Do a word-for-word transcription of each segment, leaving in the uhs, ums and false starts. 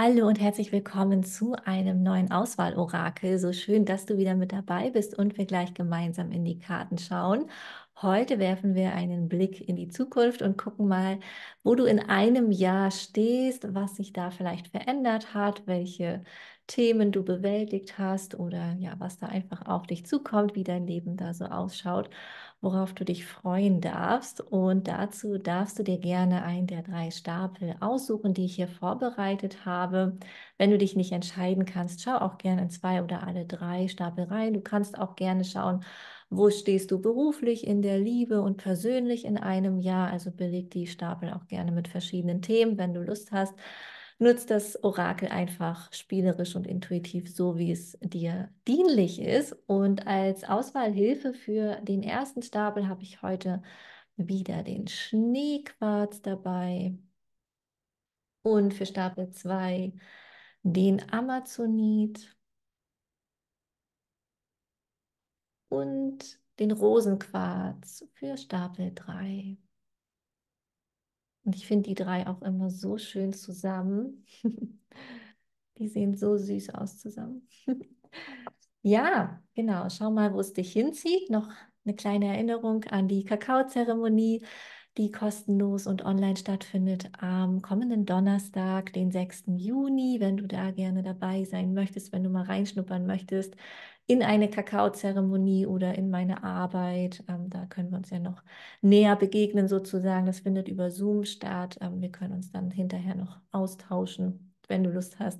Hallo und herzlich willkommen zu einem neuen Auswahlorakel. So schön, dass du wieder mit dabei bist und wir gleich gemeinsam in die Karten schauen. Heute werfen wir einen Blick in die Zukunft und gucken mal, wo du in einem Jahr stehst, was sich da vielleicht verändert hat, welche Themen du bewältigt hast oder ja, was da einfach auf dich zukommt, wie dein Leben da so ausschaut, worauf du dich freuen darfst. Und dazu darfst du dir gerne einen der drei Stapel aussuchen, die ich hier vorbereitet habe. Wenn du dich nicht entscheiden kannst, schau auch gerne in zwei oder alle drei Stapel rein. Du kannst auch gerne schauen, wo stehst du beruflich, in der Liebe und persönlich in einem Jahr. Also beleg die Stapel auch gerne mit verschiedenen Themen, wenn du Lust hast. Nutz das Orakel einfach spielerisch und intuitiv, so wie es dir dienlich ist. Und als Auswahlhilfe für den ersten Stapel habe ich heute wieder den Schneequarz dabei und für Stapel zwei den Amazonit und den Rosenquarz für Stapel drei. Und ich finde die drei auch immer so schön zusammen. Die sehen so süß aus zusammen. Ja, genau. Schau mal, wo es dich hinzieht. Noch eine kleine Erinnerung an die Kakaozeremonie, die kostenlos und online stattfindet am kommenden Donnerstag, den sechsten Juni. Wenn du da gerne dabei sein möchtest, wenn du mal reinschnuppern möchtest in eine Kakaozeremonie oder in meine Arbeit, ähm, da können wir uns ja noch näher begegnen sozusagen. Das findet über Zoom statt. Ähm, wir können uns dann hinterher noch austauschen, wenn du Lust hast.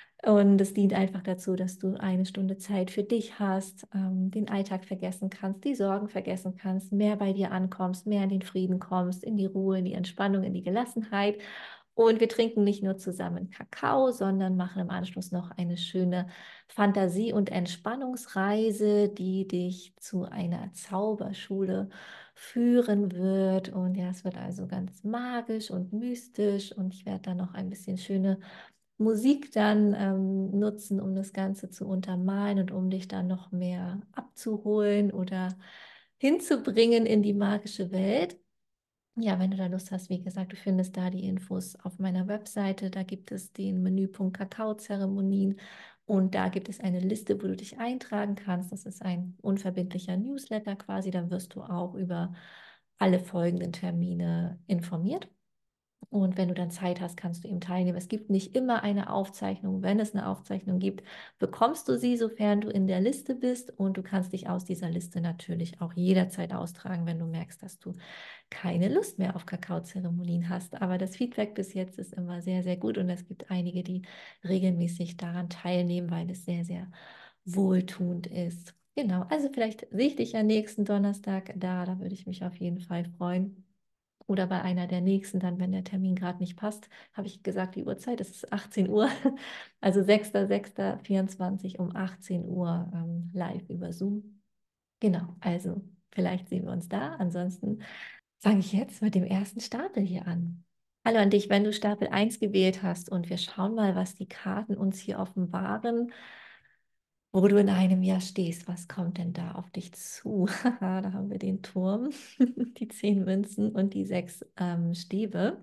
Und es dient einfach dazu, dass du eine Stunde Zeit für dich hast, ähm, den Alltag vergessen kannst, die Sorgen vergessen kannst, mehr bei dir ankommst, mehr in den Frieden kommst, in die Ruhe, in die Entspannung, in die Gelassenheit. Und wir trinken nicht nur zusammen Kakao, sondern machen im Anschluss noch eine schöne Fantasie- und Entspannungsreise, die dich zu einer Zauberschule führen wird. Und ja, es wird also ganz magisch und mystisch und ich werde da noch ein bisschen schöne Musik dann ähm, nutzen, um das Ganze zu untermalen und um dich dann noch mehr abzuholen oder hinzubringen in die magische Welt. Ja, wenn du da Lust hast, wie gesagt, du findest da die Infos auf meiner Webseite. Da gibt es den Menüpunkt Kakaozeremonien und da gibt es eine Liste, wo du dich eintragen kannst. Das ist ein unverbindlicher Newsletter quasi. Da wirst du auch über alle folgenden Termine informiert. Und wenn du dann Zeit hast, kannst du eben teilnehmen. Es gibt nicht immer eine Aufzeichnung. Wenn es eine Aufzeichnung gibt, bekommst du sie, sofern du in der Liste bist. Und du kannst dich aus dieser Liste natürlich auch jederzeit austragen, wenn du merkst, dass du keine Lust mehr auf Kakaozeremonien hast. Aber das Feedback bis jetzt ist immer sehr, sehr gut. Und es gibt einige, die regelmäßig daran teilnehmen, weil es sehr, sehr wohltuend ist. Genau, also vielleicht sehe ich dich ja nächsten Donnerstag da. Da würde ich mich auf jeden Fall freuen. Oder bei einer der nächsten, dann, wenn der Termin gerade nicht passt, habe ich gesagt, die Uhrzeit, das ist achtzehn Uhr, also sechster sechster vierundzwanzig um achtzehn Uhr ähm, live über Zoom. Genau, also vielleicht sehen wir uns da. Ansonsten fange ich jetzt mit dem ersten Stapel hier an. Hallo an dich, wenn du Stapel eins gewählt hast und wir schauen mal, was die Karten uns hier offenbaren, wo du in einem Jahr stehst. Was kommt denn da auf dich zu? Haha, da haben wir den Turm, die zehn Münzen und die sechs ähm, Stäbe.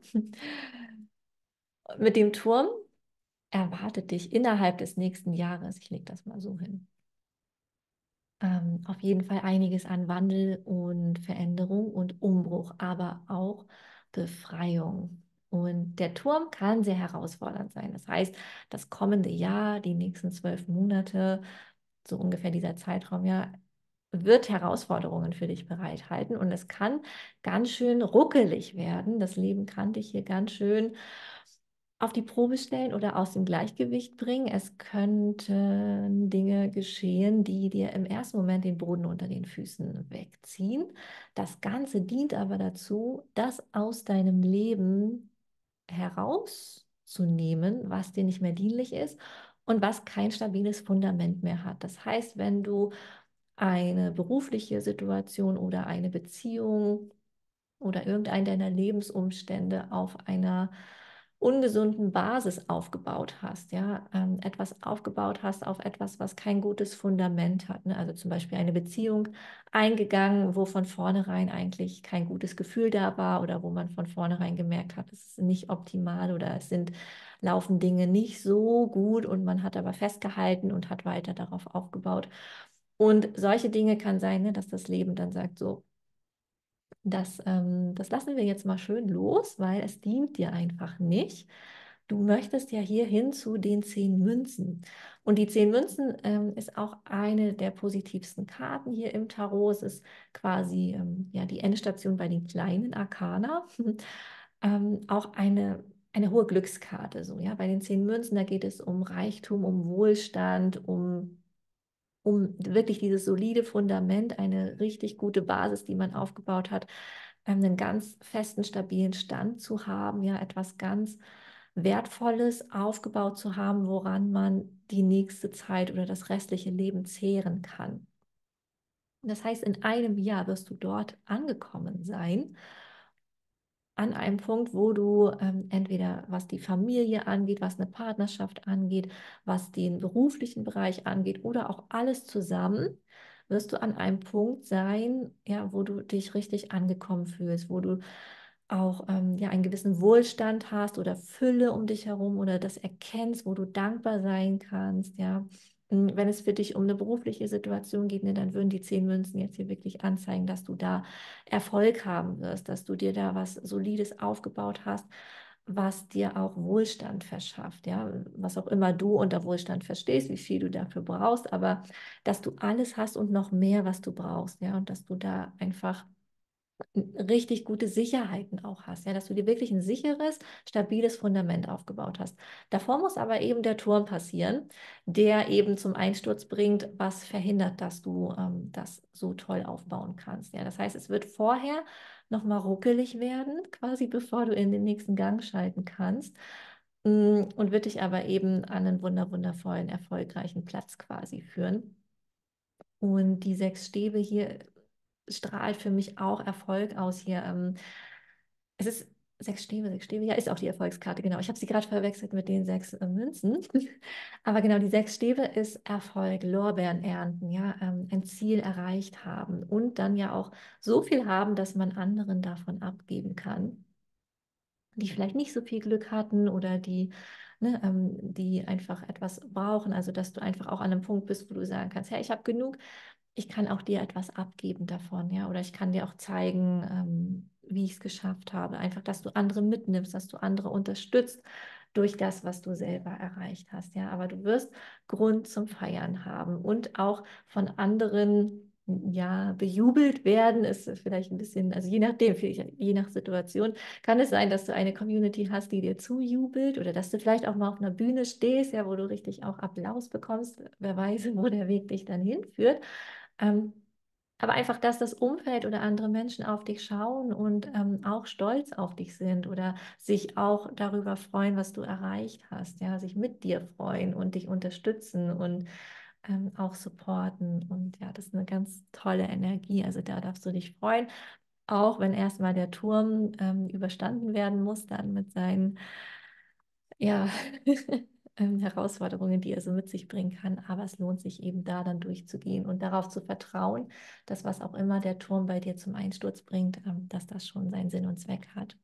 Mit dem Turm erwartet dich innerhalb des nächsten Jahres, ich lege das mal so hin, ähm, auf jeden Fall einiges an Wandel und Veränderung und Umbruch, aber auch Befreiung. Und der Turm kann sehr herausfordernd sein. Das heißt, das kommende Jahr, die nächsten zwölf Monate, so ungefähr dieser Zeitraum, ja, wird Herausforderungen für dich bereithalten. Und es kann ganz schön ruckelig werden. Das Leben kann dich hier ganz schön auf die Probe stellen oder aus dem Gleichgewicht bringen. Es könnten Dinge geschehen, die dir im ersten Moment den Boden unter den Füßen wegziehen. Das Ganze dient aber dazu, das aus deinem Leben herauszunehmen, was dir nicht mehr dienlich ist und was kein stabiles Fundament mehr hat. Das heißt, wenn du eine berufliche Situation oder eine Beziehung oder irgendein deiner Lebensumstände auf einer ungesunden Basis aufgebaut hast, ja, ähm, etwas aufgebaut hast auf etwas, was kein gutes Fundament hat, ne? Also zum Beispiel eine Beziehung eingegangen, wo von vornherein eigentlich kein gutes Gefühl da war oder wo man von vornherein gemerkt hat, es ist nicht optimal oder es sind, laufen Dinge nicht so gut und man hat aber festgehalten und hat weiter darauf aufgebaut. Und solche Dinge kann sein, ne, dass das Leben dann sagt, so, das, ähm, das lassen wir jetzt mal schön los, weil es dient dir einfach nicht. Du möchtest ja hier hin zu den zehn Münzen. Und die zehn Münzen ähm, ist auch eine der positivsten Karten hier im Tarot. Es ist quasi ähm, ja, die Endstation bei den kleinen Arkana. ähm, auch eine, eine hohe Glückskarte. So, ja? Bei den zehn Münzen, da geht es um Reichtum, um Wohlstand, um um wirklich dieses solide Fundament, eine richtig gute Basis, die man aufgebaut hat, ähm, einen ganz festen, stabilen Stand zu haben, ja, etwas ganz Wertvolles aufgebaut zu haben, woran man die nächste Zeit oder das restliche Leben zehren kann. Das heißt, in einem Jahr wirst du dort angekommen sein, an einem Punkt, wo du ähm, entweder was die Familie angeht, was eine Partnerschaft angeht, was den beruflichen Bereich angeht oder auch alles zusammen, wirst du an einem Punkt sein, ja, wo du dich richtig angekommen fühlst, wo du auch ähm, ja, einen gewissen Wohlstand hast oder Fülle um dich herum oder das erkennst, wo du dankbar sein kannst, ja. Mm, Wenn es für dich um eine berufliche Situation geht, ne, dann würden die zehn Münzen jetzt hier wirklich anzeigen, dass du da Erfolg haben wirst, dass du dir da was Solides aufgebaut hast, was dir auch Wohlstand verschafft, ja, was auch immer du unter Wohlstand verstehst, wie viel du dafür brauchst, aber dass du alles hast und noch mehr, was du brauchst, ja, und dass du da einfach richtig gute Sicherheiten auch hast, ja, dass du dir wirklich ein sicheres, stabiles Fundament aufgebaut hast. Davor muss aber eben der Turm passieren, der eben zum Einsturz bringt, was verhindert, dass du ähm, das so toll aufbauen kannst. Ja, das heißt, es wird vorher nochmal ruckelig werden, quasi bevor du in den nächsten Gang schalten kannst. mm, Und wird dich aber eben an einen wunder wundervollen, erfolgreichen Platz quasi führen. Und die sechs Stäbe hier strahlt für mich auch Erfolg aus hier. Ähm, es ist sechs Stäbe, sechs Stäbe, ja, ist auch die Erfolgskarte, genau. Ich habe sie gerade verwechselt mit den sechs äh, Münzen. Aber genau, die sechs Stäbe ist Erfolg, Lorbeeren ernten, ja, ähm, ein Ziel erreicht haben und dann ja auch so viel haben, dass man anderen davon abgeben kann, die vielleicht nicht so viel Glück hatten oder die, ne, ähm, die einfach etwas brauchen. Also, dass du einfach auch an einem Punkt bist, wo du sagen kannst, hey, ich habe genug, ich kann auch dir etwas abgeben davon, ja, oder ich kann dir auch zeigen, ähm, wie ich es geschafft habe. Einfach, dass du andere mitnimmst, dass du andere unterstützt durch das, was du selber erreicht hast, ja. Aber du wirst Grund zum Feiern haben und auch von anderen, ja, bejubelt werden, ist vielleicht ein bisschen, also je nachdem, je nach Situation, kann es sein, dass du eine Community hast, die dir zujubelt oder dass du vielleicht auch mal auf einer Bühne stehst, ja, wo du richtig auch Applaus bekommst. Wer weiß, wo der Weg dich dann hinführt. Ähm, aber einfach, dass das Umfeld oder andere Menschen auf dich schauen und ähm, auch stolz auf dich sind oder sich auch darüber freuen, was du erreicht hast, ja, sich mit dir freuen und dich unterstützen und ähm, auch supporten. Und ja, das ist eine ganz tolle Energie. Also da darfst du dich freuen, auch wenn erstmal der Turm ähm, überstanden werden muss, dann mit seinen ja, ähm, Herausforderungen, die er so mit sich bringen kann. Aber es lohnt sich eben da dann durchzugehen und darauf zu vertrauen, dass was auch immer der Turm bei dir zum Einsturz bringt, ähm, dass das schon seinen Sinn und Zweck hat.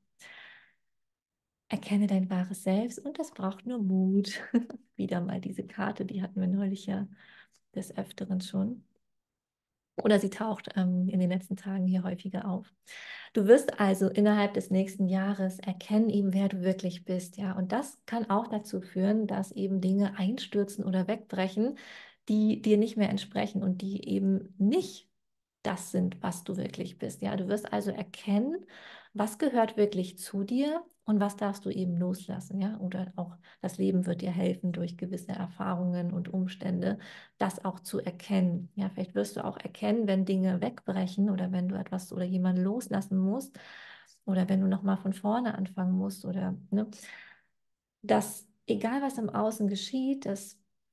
Erkenne dein wahres Selbst und das braucht nur Mut. Wieder mal diese Karte, die hatten wir neulich ja des Öfteren schon. Oder sie taucht ähm, in den letzten Tagen hier häufiger auf. Du wirst also innerhalb des nächsten Jahres erkennen, eben wer du wirklich bist, ja. Und das kann auch dazu führen, dass eben Dinge einstürzen oder wegbrechen, die dir nicht mehr entsprechen und die eben nicht das sind, was du wirklich bist, ja. Du wirst also erkennen, was gehört wirklich zu dir und was darfst du eben loslassen, ja. Oder auch das Leben wird dir helfen, durch gewisse Erfahrungen und Umstände das auch zu erkennen. Ja, vielleicht wirst du auch erkennen, wenn Dinge wegbrechen oder wenn du etwas oder jemanden loslassen musst oder wenn du nochmal von vorne anfangen musst oder, ne, dass egal was im Außen geschieht, dass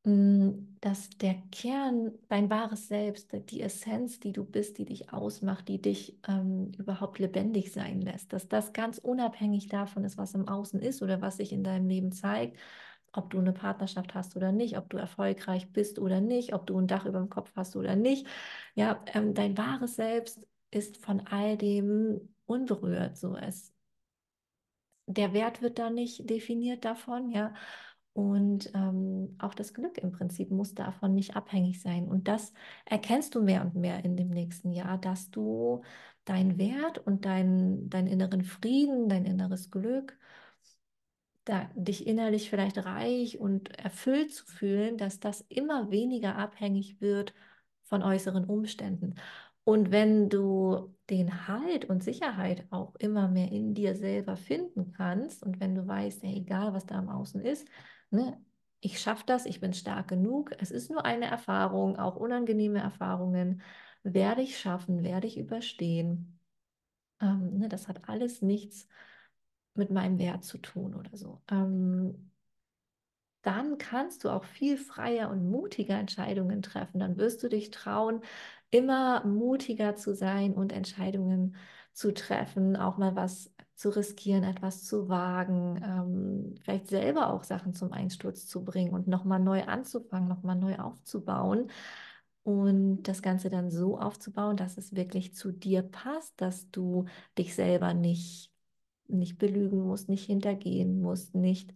Mm, dass der Kern, dein wahres Selbst, die Essenz, die du bist, die dich ausmacht, die dich ähm, überhaupt lebendig sein lässt, dass das ganz unabhängig davon ist, was im Außen ist oder was sich in deinem Leben zeigt, ob du eine Partnerschaft hast oder nicht, ob du erfolgreich bist oder nicht, ob du ein Dach über dem Kopf hast oder nicht. Ja, ähm, dein wahres Selbst ist von all dem unberührt. So, es, der Wert wird da nicht definiert davon, ja. Und ähm, auch das Glück im Prinzip muss davon nicht abhängig sein. Und das erkennst du mehr und mehr in dem nächsten Jahr, dass du deinen Wert und deinen deinen inneren Frieden, dein inneres Glück, da, dich innerlich vielleicht reich und erfüllt zu fühlen, dass das immer weniger abhängig wird von äußeren Umständen. Und wenn du den Halt und Sicherheit auch immer mehr in dir selber finden kannst und wenn du weißt, ja, egal was da im Außen ist, ne, ich schaffe das, ich bin stark genug, es ist nur eine Erfahrung, auch unangenehme Erfahrungen, werde ich schaffen, werde ich überstehen. Ähm, ne, das hat alles nichts mit meinem Wert zu tun oder so. Ähm, dann kannst du auch viel freier und mutiger Entscheidungen treffen. Dann wirst du dich trauen, immer mutiger zu sein und Entscheidungen zu treffen, auch mal was zu riskieren, etwas zu wagen, ähm, vielleicht selber auch Sachen zum Einsturz zu bringen und nochmal neu anzufangen, nochmal neu aufzubauen. Und das Ganze dann so aufzubauen, dass es wirklich zu dir passt, dass du dich selber nicht nicht belügen musst, nicht hintergehen musst, nicht,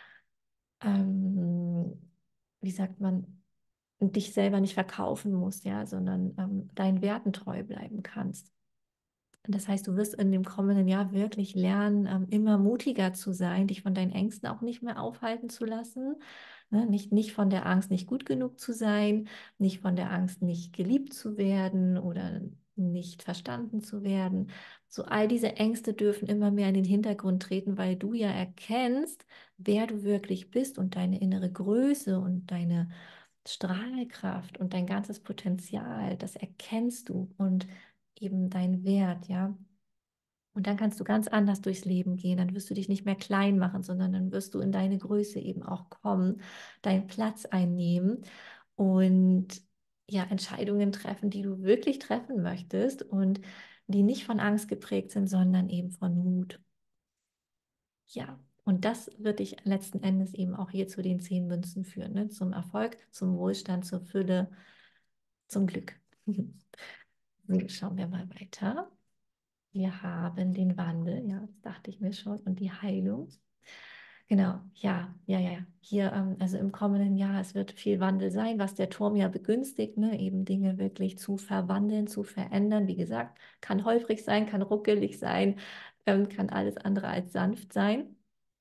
ähm, wie sagt man, dich selber nicht verkaufen musst, ja, sondern ähm, deinen Werten treu bleiben kannst. Das heißt, du wirst in dem kommenden Jahr wirklich lernen, ähm, immer mutiger zu sein, dich von deinen Ängsten auch nicht mehr aufhalten zu lassen. Ne? Nicht, nicht von der Angst, nicht gut genug zu sein, nicht von der Angst, nicht geliebt zu werden oder nicht verstanden zu werden. So all diese Ängste dürfen immer mehr in den Hintergrund treten, weil du ja erkennst, wer du wirklich bist und deine innere Größe und deine Strahlkraft und dein ganzes Potenzial, das erkennst du und eben dein Wert, ja. Und dann kannst du ganz anders durchs Leben gehen. Dann wirst du dich nicht mehr klein machen, sondern dann wirst du in deine Größe eben auch kommen, deinen Platz einnehmen und ja, Entscheidungen treffen, die du wirklich treffen möchtest und die nicht von Angst geprägt sind, sondern eben von Mut. Ja, und das wird dich letzten Endes eben auch hier zu den zehn Münzen führen, ne? Zum Erfolg, zum Wohlstand, zur Fülle, zum Glück. So, schauen wir mal weiter. Wir haben den Wandel, ja, das dachte ich mir schon, und die Heilung. Genau, ja, ja, ja. ja. Hier, ähm, also im kommenden Jahr, es wird viel Wandel sein, was der Turm ja begünstigt, ne? Eben Dinge wirklich zu verwandeln, zu verändern. Wie gesagt, kann holprig sein, kann ruckelig sein, ähm, kann alles andere als sanft sein,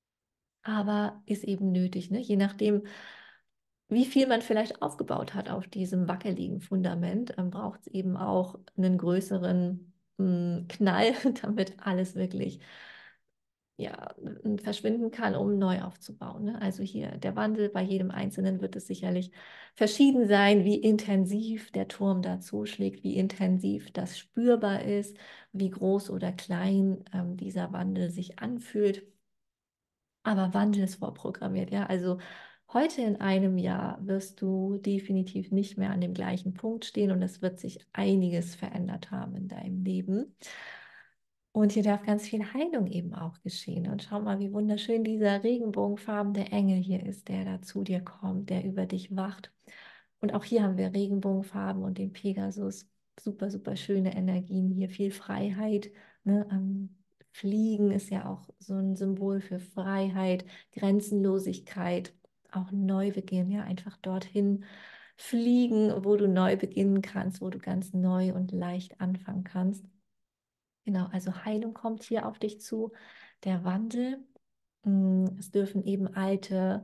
aber ist eben nötig, ne? Je nachdem, wie viel man vielleicht aufgebaut hat auf diesem wackeligen Fundament, ähm, braucht es eben auch einen größeren mh, Knall, damit alles wirklich ja, verschwinden kann, um neu aufzubauen. Ne? Also hier der Wandel, bei jedem Einzelnen wird es sicherlich verschieden sein, wie intensiv der Turm da zuschlägt, wie intensiv das spürbar ist, wie groß oder klein ähm, dieser Wandel sich anfühlt. Aber Wandel ist vorprogrammiert, ja. Also heute in einem Jahr wirst du definitiv nicht mehr an dem gleichen Punkt stehen und es wird sich einiges verändert haben in deinem Leben. Und hier darf ganz viel Heilung eben auch geschehen. Und schau mal, wie wunderschön dieser regenbogenfarbene Engel hier ist, der da zu dir kommt, der über dich wacht. Und auch hier haben wir Regenbogenfarben und den Pegasus. Super, super schöne Energien hier, viel Freiheit. Ne? Ähm, Fliegen ist ja auch so ein Symbol für Freiheit, Grenzenlosigkeit, auch Neubeginn, ja, einfach dorthin fliegen, wo du neu beginnen kannst, wo du ganz neu und leicht anfangen kannst. Genau, also Heilung kommt hier auf dich zu, der Wandel. Mm, Es dürfen eben alte,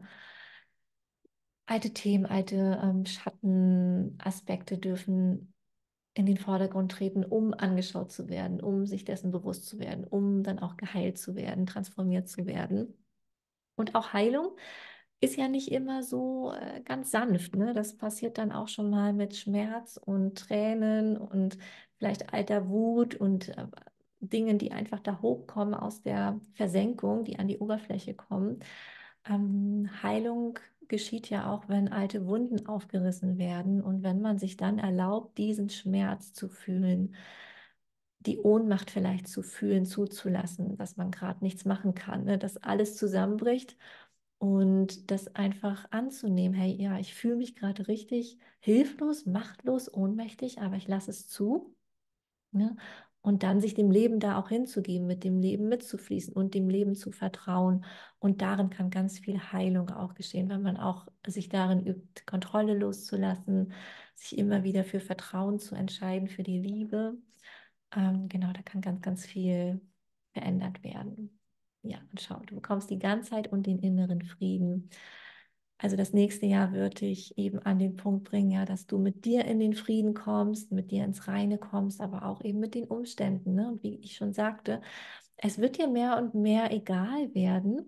alte Themen, alte ähm, Schattenaspekte dürfen in den Vordergrund treten, um angeschaut zu werden, um sich dessen bewusst zu werden, um dann auch geheilt zu werden, transformiert zu werden. Und auch Heilung ist ja nicht immer so äh, ganz sanft, ne? Das passiert dann auch schon mal mit Schmerz und Tränen und vielleicht alter Wut und äh, Dingen, die einfach da hochkommen aus der Versenkung, die an die Oberfläche kommen. Ähm, Heilung geschieht ja auch, wenn alte Wunden aufgerissen werden und wenn man sich dann erlaubt, diesen Schmerz zu fühlen, die Ohnmacht vielleicht zu fühlen, zuzulassen, dass man gerade nichts machen kann, ne? Dass alles zusammenbricht und das einfach anzunehmen. Hey, ja, ich fühle mich gerade richtig hilflos, machtlos, ohnmächtig, aber ich lasse es zu. Ne? Und dann sich dem Leben da auch hinzugeben, mit dem Leben mitzufließen und dem Leben zu vertrauen. Und darin kann ganz viel Heilung auch geschehen, wenn man auch sich darin übt, Kontrolle loszulassen, sich immer wieder für Vertrauen zu entscheiden, für die Liebe. Ähm, genau, da kann ganz, ganz viel verändert werden. Ja, und schau, du bekommst die Ganzheit und den inneren Frieden. Also das nächste Jahr wird dich eben an den Punkt bringen, ja, dass du mit dir in den Frieden kommst, mit dir ins Reine kommst, aber auch eben mit den Umständen. Ne? Und wie ich schon sagte, es wird dir mehr und mehr egal werden,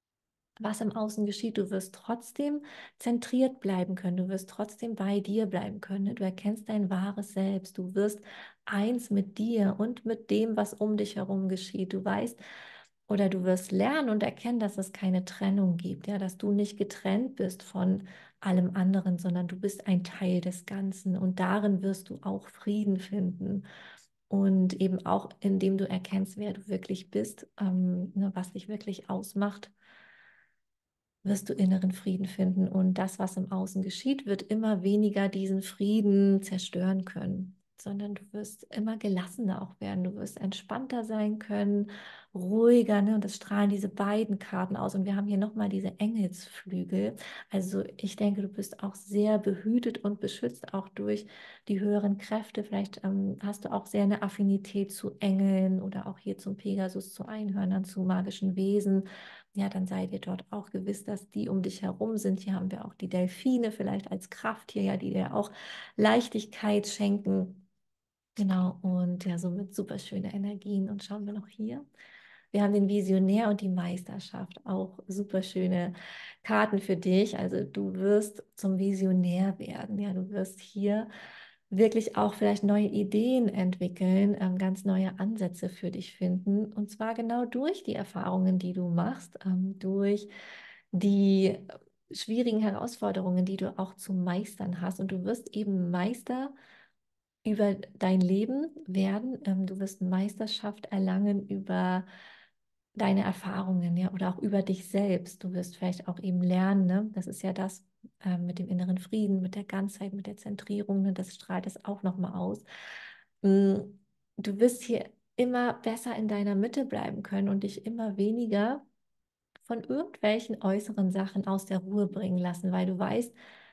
was im Außen geschieht. Du wirst trotzdem zentriert bleiben können. Du wirst trotzdem bei dir bleiben können. Ne? Du erkennst dein wahres Selbst. Du wirst eins mit dir und mit dem, was um dich herum geschieht. Du weißt oder du wirst lernen und erkennen, dass es keine Trennung gibt, ja, dass du nicht getrennt bist von allem anderen, sondern du bist ein Teil des Ganzen und darin wirst du auch Frieden finden. Und eben auch, indem du erkennst, wer du wirklich bist, ähm, ne, was dich wirklich ausmacht, wirst du inneren Frieden finden. Und das, was im Außen geschieht, wird immer weniger diesen Frieden zerstören können, sondern du wirst immer gelassener auch werden. Du wirst entspannter sein können, ruhiger, ne? Und das strahlen diese beiden Karten aus. Und wir haben hier nochmal diese Engelsflügel. Also ich denke, du bist auch sehr behütet und beschützt, auch durch die höheren Kräfte. Vielleicht ähm, hast du auch sehr eine Affinität zu Engeln oder auch hier zum Pegasus, zu Einhörnern, zu magischen Wesen. Ja, dann sei dir dort auch gewiss, dass die um dich herum sind. Hier haben wir auch die Delfine vielleicht als Krafttier, ja, die dir auch Leichtigkeit schenken. Genau, und ja, somit super schöne Energien. Und schauen wir noch hier. Wir haben den Visionär und die Meisterschaft, auch super schöne Karten für dich. Also du wirst zum Visionär werden. Ja, du wirst hier wirklich auch vielleicht neue Ideen entwickeln, ähm, ganz neue Ansätze für dich finden. Und zwar genau durch die Erfahrungen, die du machst, ähm, durch die schwierigen Herausforderungen, die du auch zu meistern hast. Und du wirst eben Meister über dein Leben werden. Ähm, du wirst Meisterschaft erlangen über deine Erfahrungen, ja, oder auch über dich selbst. Du wirst vielleicht auch eben lernen, ne? Das ist ja das ähm, mit dem inneren Frieden, mit der Ganzheit, mit der Zentrierung, ne? Das strahlt es auch nochmal aus. Mm, Du wirst hier immer besser in deiner Mitte bleiben können und dich immer weniger von irgendwelchen äußeren Sachen aus der Ruhe bringen lassen, weil du weißt,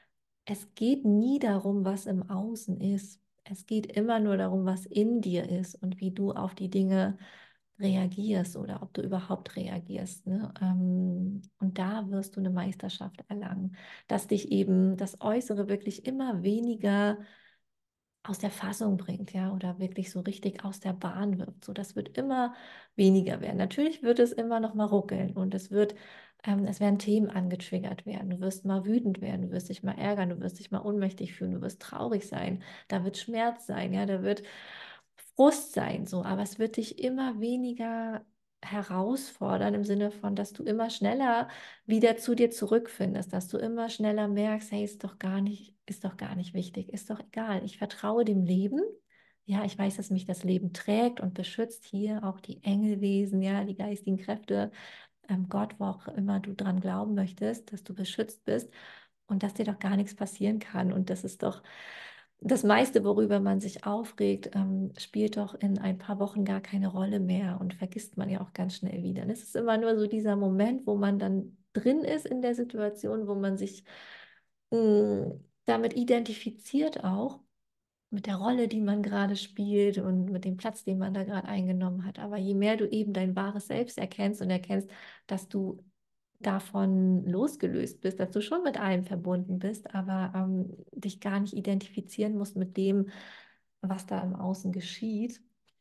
es geht nie darum, was im Außen ist. Es geht immer nur darum, was in dir ist und wie du auf die Dinge reagierst oder ob du überhaupt reagierst. Ne? Ähm, und da wirst du eine Meisterschaft erlangen, dass dich eben das Äußere wirklich immer weniger aus der Fassung bringt, ja, oder wirklich so richtig aus der Bahn wirft. So, das wird immer weniger werden. Natürlich wird es immer noch mal ruckeln und es wird, ähm, es werden Themen angetriggert werden. Du wirst mal wütend werden, du wirst dich mal ärgern, du wirst dich mal ohnmächtig fühlen, du wirst traurig sein, da wird Schmerz sein, ja, da wird Frust sein, so, aber es wird dich immer weniger herausfordern im Sinne von, dass du immer schneller wieder zu dir zurückfindest, dass du immer schneller merkst, hey, ist doch gar nicht, ist doch gar nicht wichtig, ist doch egal. Ich vertraue dem Leben. Ja, ich weiß, dass mich das Leben trägt und beschützt. Hier auch die Engelwesen, ja, die geistigen Kräfte, ähm, Gott, wo auch immer du dran glauben möchtest, dass du beschützt bist und dass dir doch gar nichts passieren kann. Und das ist doch das meiste, worüber man sich aufregt, ähm, spielt doch in ein paar Wochen gar keine Rolle mehr und vergisst man ja auch ganz schnell wieder. Und es ist immer nur so dieser Moment, wo man dann drin ist in der Situation, wo man sich mh, damit identifiziert auch, mit der Rolle, die man gerade spielt und mit dem Platz, den man da gerade eingenommen hat. Aber je mehr du eben dein wahres Selbst erkennst und erkennst, dass du davon losgelöst bist, dass du schon mit allem verbunden bist, aber ähm, dich gar nicht identifizieren musst mit dem, was da im Außen geschieht,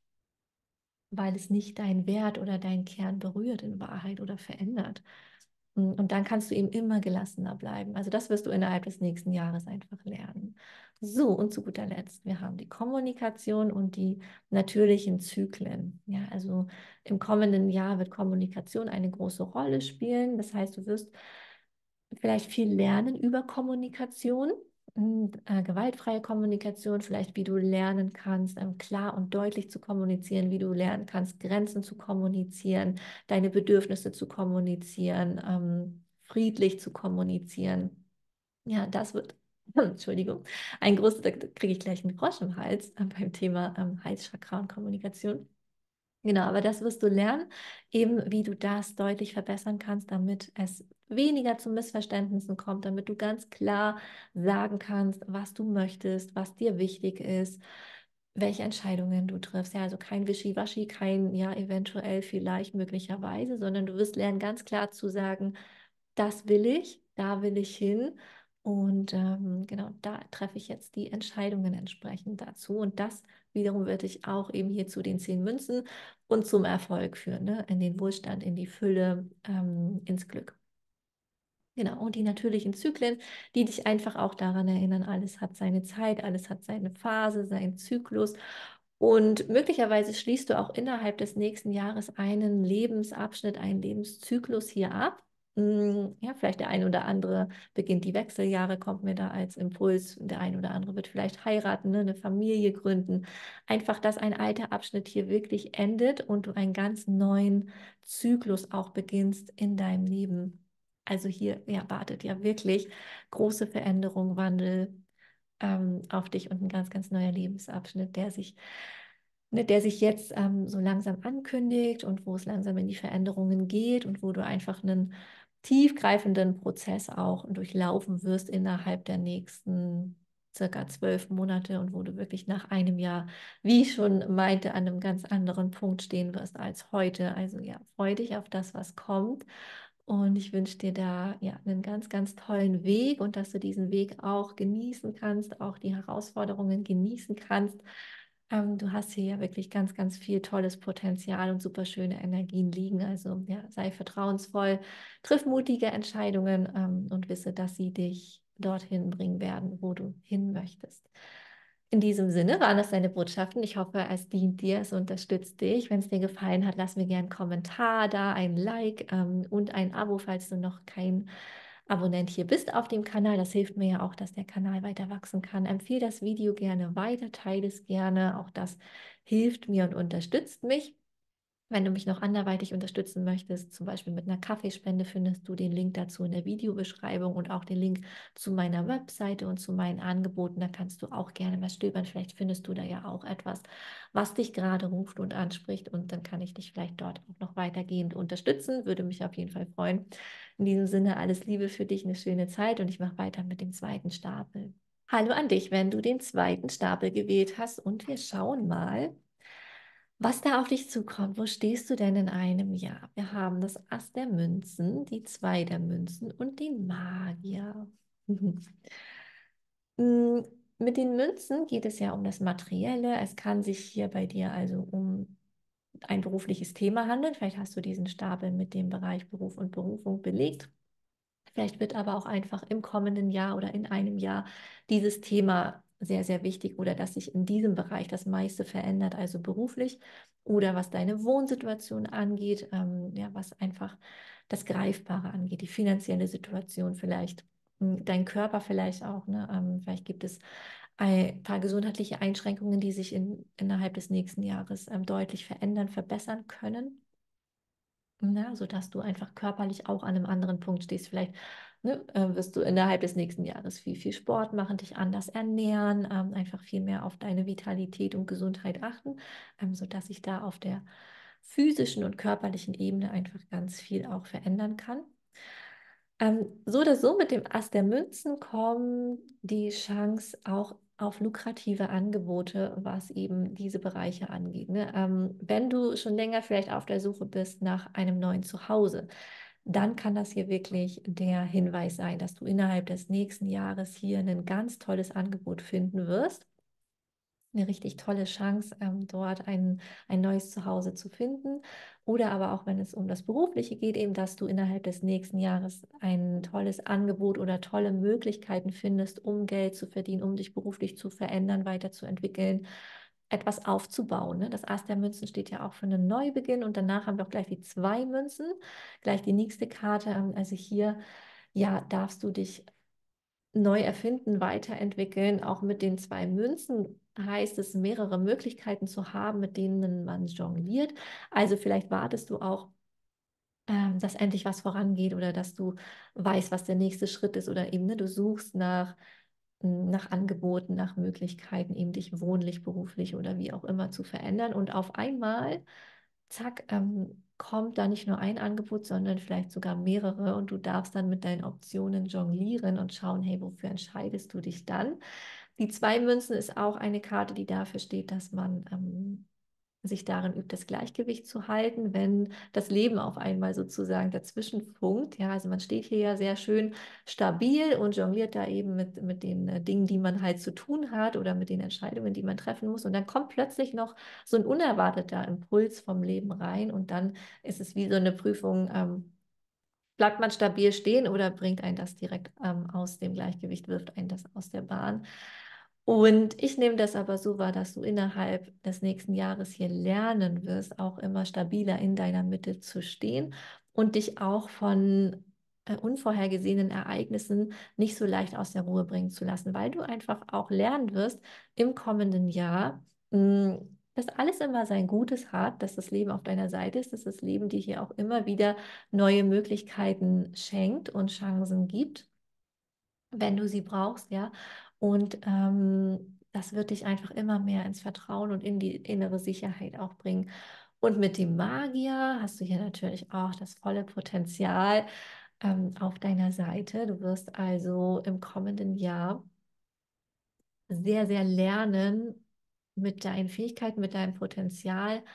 weil es nicht deinen Wert oder deinen Kern berührt in Wahrheit oder verändert. Mm, Und dann kannst du eben immer gelassener bleiben. Also das wirst du innerhalb des nächsten Jahres einfach lernen. So, und zu guter Letzt, wir haben die Kommunikation und die natürlichen Zyklen. Ja, also im kommenden Jahr wird Kommunikation eine große Rolle spielen. Das heißt, du wirst vielleicht viel lernen über Kommunikation, und, äh, gewaltfreie Kommunikation, vielleicht wie du lernen kannst, ähm, klar und deutlich zu kommunizieren, wie du lernen kannst, Grenzen zu kommunizieren, deine Bedürfnisse zu kommunizieren, ähm, friedlich zu kommunizieren. Ja, das wird, Entschuldigung, ein großes, da kriege ich gleich einen Frosch im Hals äh, beim Thema ähm, Halschakra und Kommunikation. Genau, aber das wirst du lernen, eben wie du das deutlich verbessern kannst, damit es weniger zu Missverständnissen kommt, damit du ganz klar sagen kannst, was du möchtest, was dir wichtig ist, welche Entscheidungen du triffst. Ja, also kein Wischiwaschi, kein ja, eventuell, vielleicht, möglicherweise, sondern du wirst lernen, ganz klar zu sagen, das will ich, da will ich hin. Und ähm, genau, da treffe ich jetzt die Entscheidungen entsprechend dazu. Und das wiederum wird dich auch eben hier zu den zehn Münzen und zum Erfolg führen, ne? In den Wohlstand, in die Fülle, ähm, ins Glück. Genau, und die natürlichen Zyklen, die dich einfach auch daran erinnern, alles hat seine Zeit, alles hat seine Phase, seinen Zyklus. Und möglicherweise schließt du auch innerhalb des nächsten Jahres einen Lebensabschnitt, einen Lebenszyklus hier ab. Mm, Ja, vielleicht der ein oder andere beginnt die Wechseljahre, kommt mir da als Impuls. Der ein oder andere wird vielleicht heiraten, ne, eine Familie gründen. Einfach, dass ein alter Abschnitt hier wirklich endet und du einen ganz neuen Zyklus auch beginnst in deinem Leben. Also hier ja, wartet ja wirklich große Veränderung, Wandel ähm, auf dich und ein ganz, ganz neuer Lebensabschnitt, der sich, ne, der sich jetzt ähm, so langsam ankündigt und wo es langsam in die Veränderungen geht und wo du einfach einen tiefgreifenden Prozess auch durchlaufen wirst innerhalb der nächsten circa zwölf Monate und wo du wirklich nach einem Jahr, wie ich schon meinte, an einem ganz anderen Punkt stehen wirst als heute. Also ja, freu dich auf das, was kommt. Und ich wünsche dir da ja einen ganz, ganz tollen Weg und dass du diesen Weg auch genießen kannst, auch die Herausforderungen genießen kannst. Ähm, du hast hier ja wirklich ganz, ganz viel tolles Potenzial und super schöne Energien liegen. Also ja, sei vertrauensvoll, triff mutige Entscheidungen ähm, und wisse, dass sie dich dorthin bringen werden, wo du hin möchtest. In diesem Sinne waren das deine Botschaften. Ich hoffe, es dient dir, es unterstützt dich. Wenn es dir gefallen hat, lass mir gerne einen Kommentar da, ein Like ähm, und ein Abo, falls du noch kein Abonnent hier bist auf dem Kanal. Das hilft mir ja auch, dass der Kanal weiter wachsen kann. Empfehle das Video gerne weiter, teile es gerne. Auch das hilft mir und unterstützt mich. Wenn du mich noch anderweitig unterstützen möchtest, zum Beispiel mit einer Kaffeespende, findest du den Link dazu in der Videobeschreibung und auch den Link zu meiner Webseite und zu meinen Angeboten. Da kannst du auch gerne mal stöbern. Vielleicht findest du da ja auch etwas, was dich gerade ruft und anspricht und dann kann ich dich vielleicht dort auch noch weitergehend unterstützen. Würde mich auf jeden Fall freuen. In diesem Sinne alles Liebe für dich, eine schöne Zeit und ich mache weiter mit dem zweiten Stapel. Hallo an dich, wenn du den zweiten Stapel gewählt hast und wir schauen mal, was da auf dich zukommt. Wo stehst du denn in einem Jahr? Wir haben das Ass der Münzen, die Zwei der Münzen und den Magier. Mm, Mit den Münzen geht es ja um das Materielle. Es kann sich hier bei dir also um ein berufliches Thema handeln. Vielleicht hast du diesen Stapel mit dem Bereich Beruf und Berufung belegt. Vielleicht wird aber auch einfach im kommenden Jahr oder in einem Jahr dieses Thema sehr, sehr wichtig oder dass sich in diesem Bereich das meiste verändert, also beruflich oder was deine Wohnsituation angeht, ähm, ja, was einfach das Greifbare angeht, die finanzielle Situation vielleicht, mh, dein Körper vielleicht auch, ne? Ähm, vielleicht gibt es ein paar gesundheitliche Einschränkungen, die sich in, innerhalb des nächsten Jahres ähm, deutlich verändern, verbessern können. Ja, sodass du einfach körperlich auch an einem anderen Punkt stehst. Vielleicht ne, äh, wirst du innerhalb des nächsten Jahres viel, viel Sport machen, dich anders ernähren, ähm, einfach viel mehr auf deine Vitalität und Gesundheit achten, ähm, sodass sich da auf der physischen und körperlichen Ebene einfach ganz viel auch verändern kann. Ähm, so oder so mit dem Ass der Münzen kommt die Chance auch auf lukrative Angebote, was eben diese Bereiche angeht. Ne? Ähm, wenn du schon länger vielleicht auf der Suche bist nach einem neuen Zuhause, dann kann das hier wirklich der Hinweis sein, dass du innerhalb des nächsten Jahres hier ein ganz tolles Angebot finden wirst, eine richtig tolle Chance, ähm, dort ein, ein neues Zuhause zu finden. Oder aber auch, wenn es um das Berufliche geht, eben, dass du innerhalb des nächsten Jahres ein tolles Angebot oder tolle Möglichkeiten findest, um Geld zu verdienen, um dich beruflich zu verändern, weiterzuentwickeln, etwas aufzubauen. Ne? Das Ass der Münzen steht ja auch für einen Neubeginn und danach haben wir auch gleich die zwei Münzen, gleich die nächste Karte. Ähm, also hier ja, darfst du dich neu erfinden, weiterentwickeln. Auch mit den zwei Münzen heißt es, mehrere Möglichkeiten zu haben, mit denen man jongliert. Also vielleicht wartest du auch, ähm, dass endlich was vorangeht oder dass du weißt, was der nächste Schritt ist oder eben, ne, du suchst nach, nach Angeboten, nach Möglichkeiten, eben dich wohnlich, beruflich oder wie auch immer zu verändern. Und auf einmal, zack, ähm, kommt da nicht nur ein Angebot, sondern vielleicht sogar mehrere und du darfst dann mit deinen Optionen jonglieren und schauen, hey, wofür entscheidest du dich dann? Die zwei Münzen ist auch eine Karte, die dafür steht, dass man ähm, sich darin übt, das Gleichgewicht zu halten, wenn das Leben auf einmal sozusagen dazwischen funkt. Ja, also man steht hier ja sehr schön stabil und jongliert da eben mit, mit den äh, Dingen, die man halt zu tun hat oder mit den Entscheidungen, die man treffen muss. Und dann kommt plötzlich noch so ein unerwarteter Impuls vom Leben rein und dann ist es wie so eine Prüfung, ähm, bleibt man stabil stehen oder bringt einen das direkt ähm, aus dem Gleichgewicht, wirft einen das aus der Bahn? Und ich nehme das aber so wahr, dass du innerhalb des nächsten Jahres hier lernen wirst, auch immer stabiler in deiner Mitte zu stehen und dich auch von äh, unvorhergesehenen Ereignissen nicht so leicht aus der Ruhe bringen zu lassen, weil du einfach auch lernen wirst im kommenden Jahr, mh, dass alles immer sein Gutes hat, dass das Leben auf deiner Seite ist, dass das Leben dir hier auch immer wieder neue Möglichkeiten schenkt und Chancen gibt, wenn du sie brauchst, ja. Und ähm, das wird dich einfach immer mehr ins Vertrauen und in die innere Sicherheit auch bringen. Und mit dem Magier hast du hier natürlich auch das volle Potenzial ähm, auf deiner Seite. Du wirst also im kommenden Jahr sehr, sehr lernen, mit deinen Fähigkeiten, mit deinem Potenzial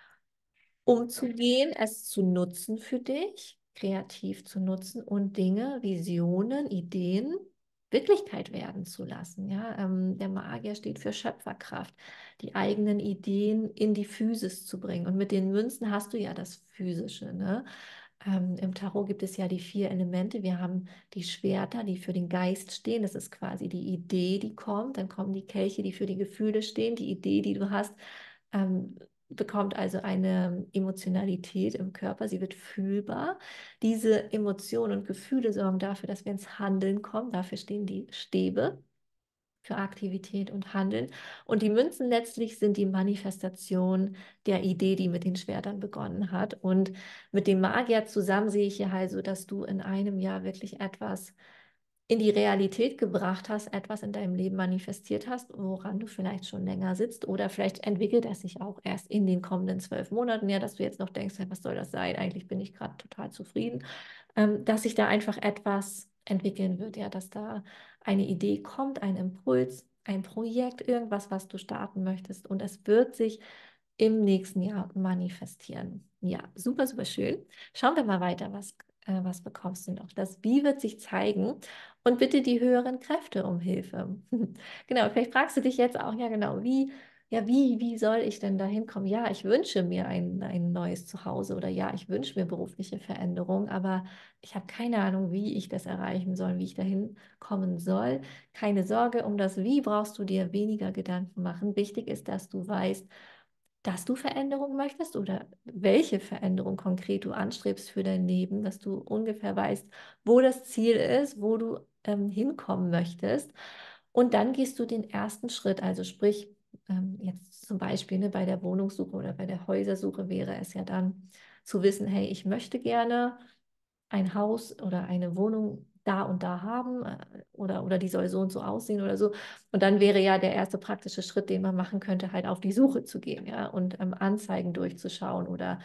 umzugehen, es zu nutzen für dich, kreativ zu nutzen und Dinge, Visionen, Ideen Wirklichkeit werden zu lassen. Ja? Ähm, der Magier steht für Schöpferkraft, die eigenen Ideen in die Physis zu bringen. Und mit den Münzen hast du ja das Physische. Ne? Ähm, im Tarot gibt es ja die vier Elemente. Wir haben die Schwerter, die für den Geist stehen. Das ist quasi die Idee, die kommt. Dann kommen die Kelche, die für die Gefühle stehen. Die Idee, die du hast, ähm, bekommt also eine Emotionalität im Körper. Sie wird fühlbar. Diese Emotionen und Gefühle sorgen dafür, dass wir ins Handeln kommen. Dafür stehen die Stäbe für Aktivität und Handeln. Und die Münzen letztlich sind die Manifestation der Idee, die mit den Schwertern begonnen hat. Und mit dem Magier zusammen sehe ich hier also, dass du in einem Jahr wirklich etwas in die Realität gebracht hast, etwas in deinem Leben manifestiert hast, woran du vielleicht schon länger sitzt oder vielleicht entwickelt es sich auch erst in den kommenden zwölf Monaten, ja, dass du jetzt noch denkst, hey, was soll das sein? Eigentlich bin ich gerade total zufrieden, ähm, dass sich da einfach etwas entwickeln wird, ja, dass da eine Idee kommt, ein Impuls, ein Projekt, irgendwas, was du starten möchtest und es wird sich im nächsten Jahr manifestieren. Ja, super, super schön. Schauen wir mal weiter, was, äh, was bekommst du noch? Das Wie wird sich zeigen und bitte die höheren Kräfte um Hilfe. Genau, vielleicht fragst du dich jetzt auch, ja genau, wie, ja, wie, wie soll ich denn da hinkommen? Ja, ich wünsche mir ein, ein neues Zuhause oder ja, ich wünsche mir berufliche Veränderung, aber ich habe keine Ahnung, wie ich das erreichen soll, wie ich dahin kommen soll. Keine Sorge, um das Wie brauchst du dir weniger Gedanken machen. Wichtig ist, dass du weißt, dass du Veränderung möchtest oder welche Veränderung konkret du anstrebst für dein Leben, dass du ungefähr weißt, wo das Ziel ist, wo du ähm, hinkommen möchtest. Und dann gehst du den ersten Schritt, also sprich, ähm, jetzt zum Beispiel ne, bei der Wohnungssuche oder bei der Häusersuche wäre es ja dann zu wissen, hey, ich möchte gerne ein Haus oder eine Wohnung da und da haben äh, oder, oder die soll so und so aussehen oder so. Und dann wäre ja der erste praktische Schritt, den man machen könnte, halt auf die Suche zu gehen, ja, und ähm, Anzeigen durchzuschauen oder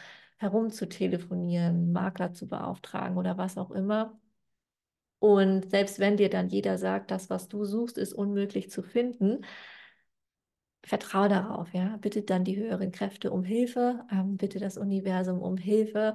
herumzutelefonieren, Makler zu beauftragen oder was auch immer. Und selbst wenn dir dann jeder sagt, das, was du suchst, ist unmöglich zu finden, vertraue darauf, ja. Bitte dann die höheren Kräfte um Hilfe, ähm, bitte das Universum um Hilfe.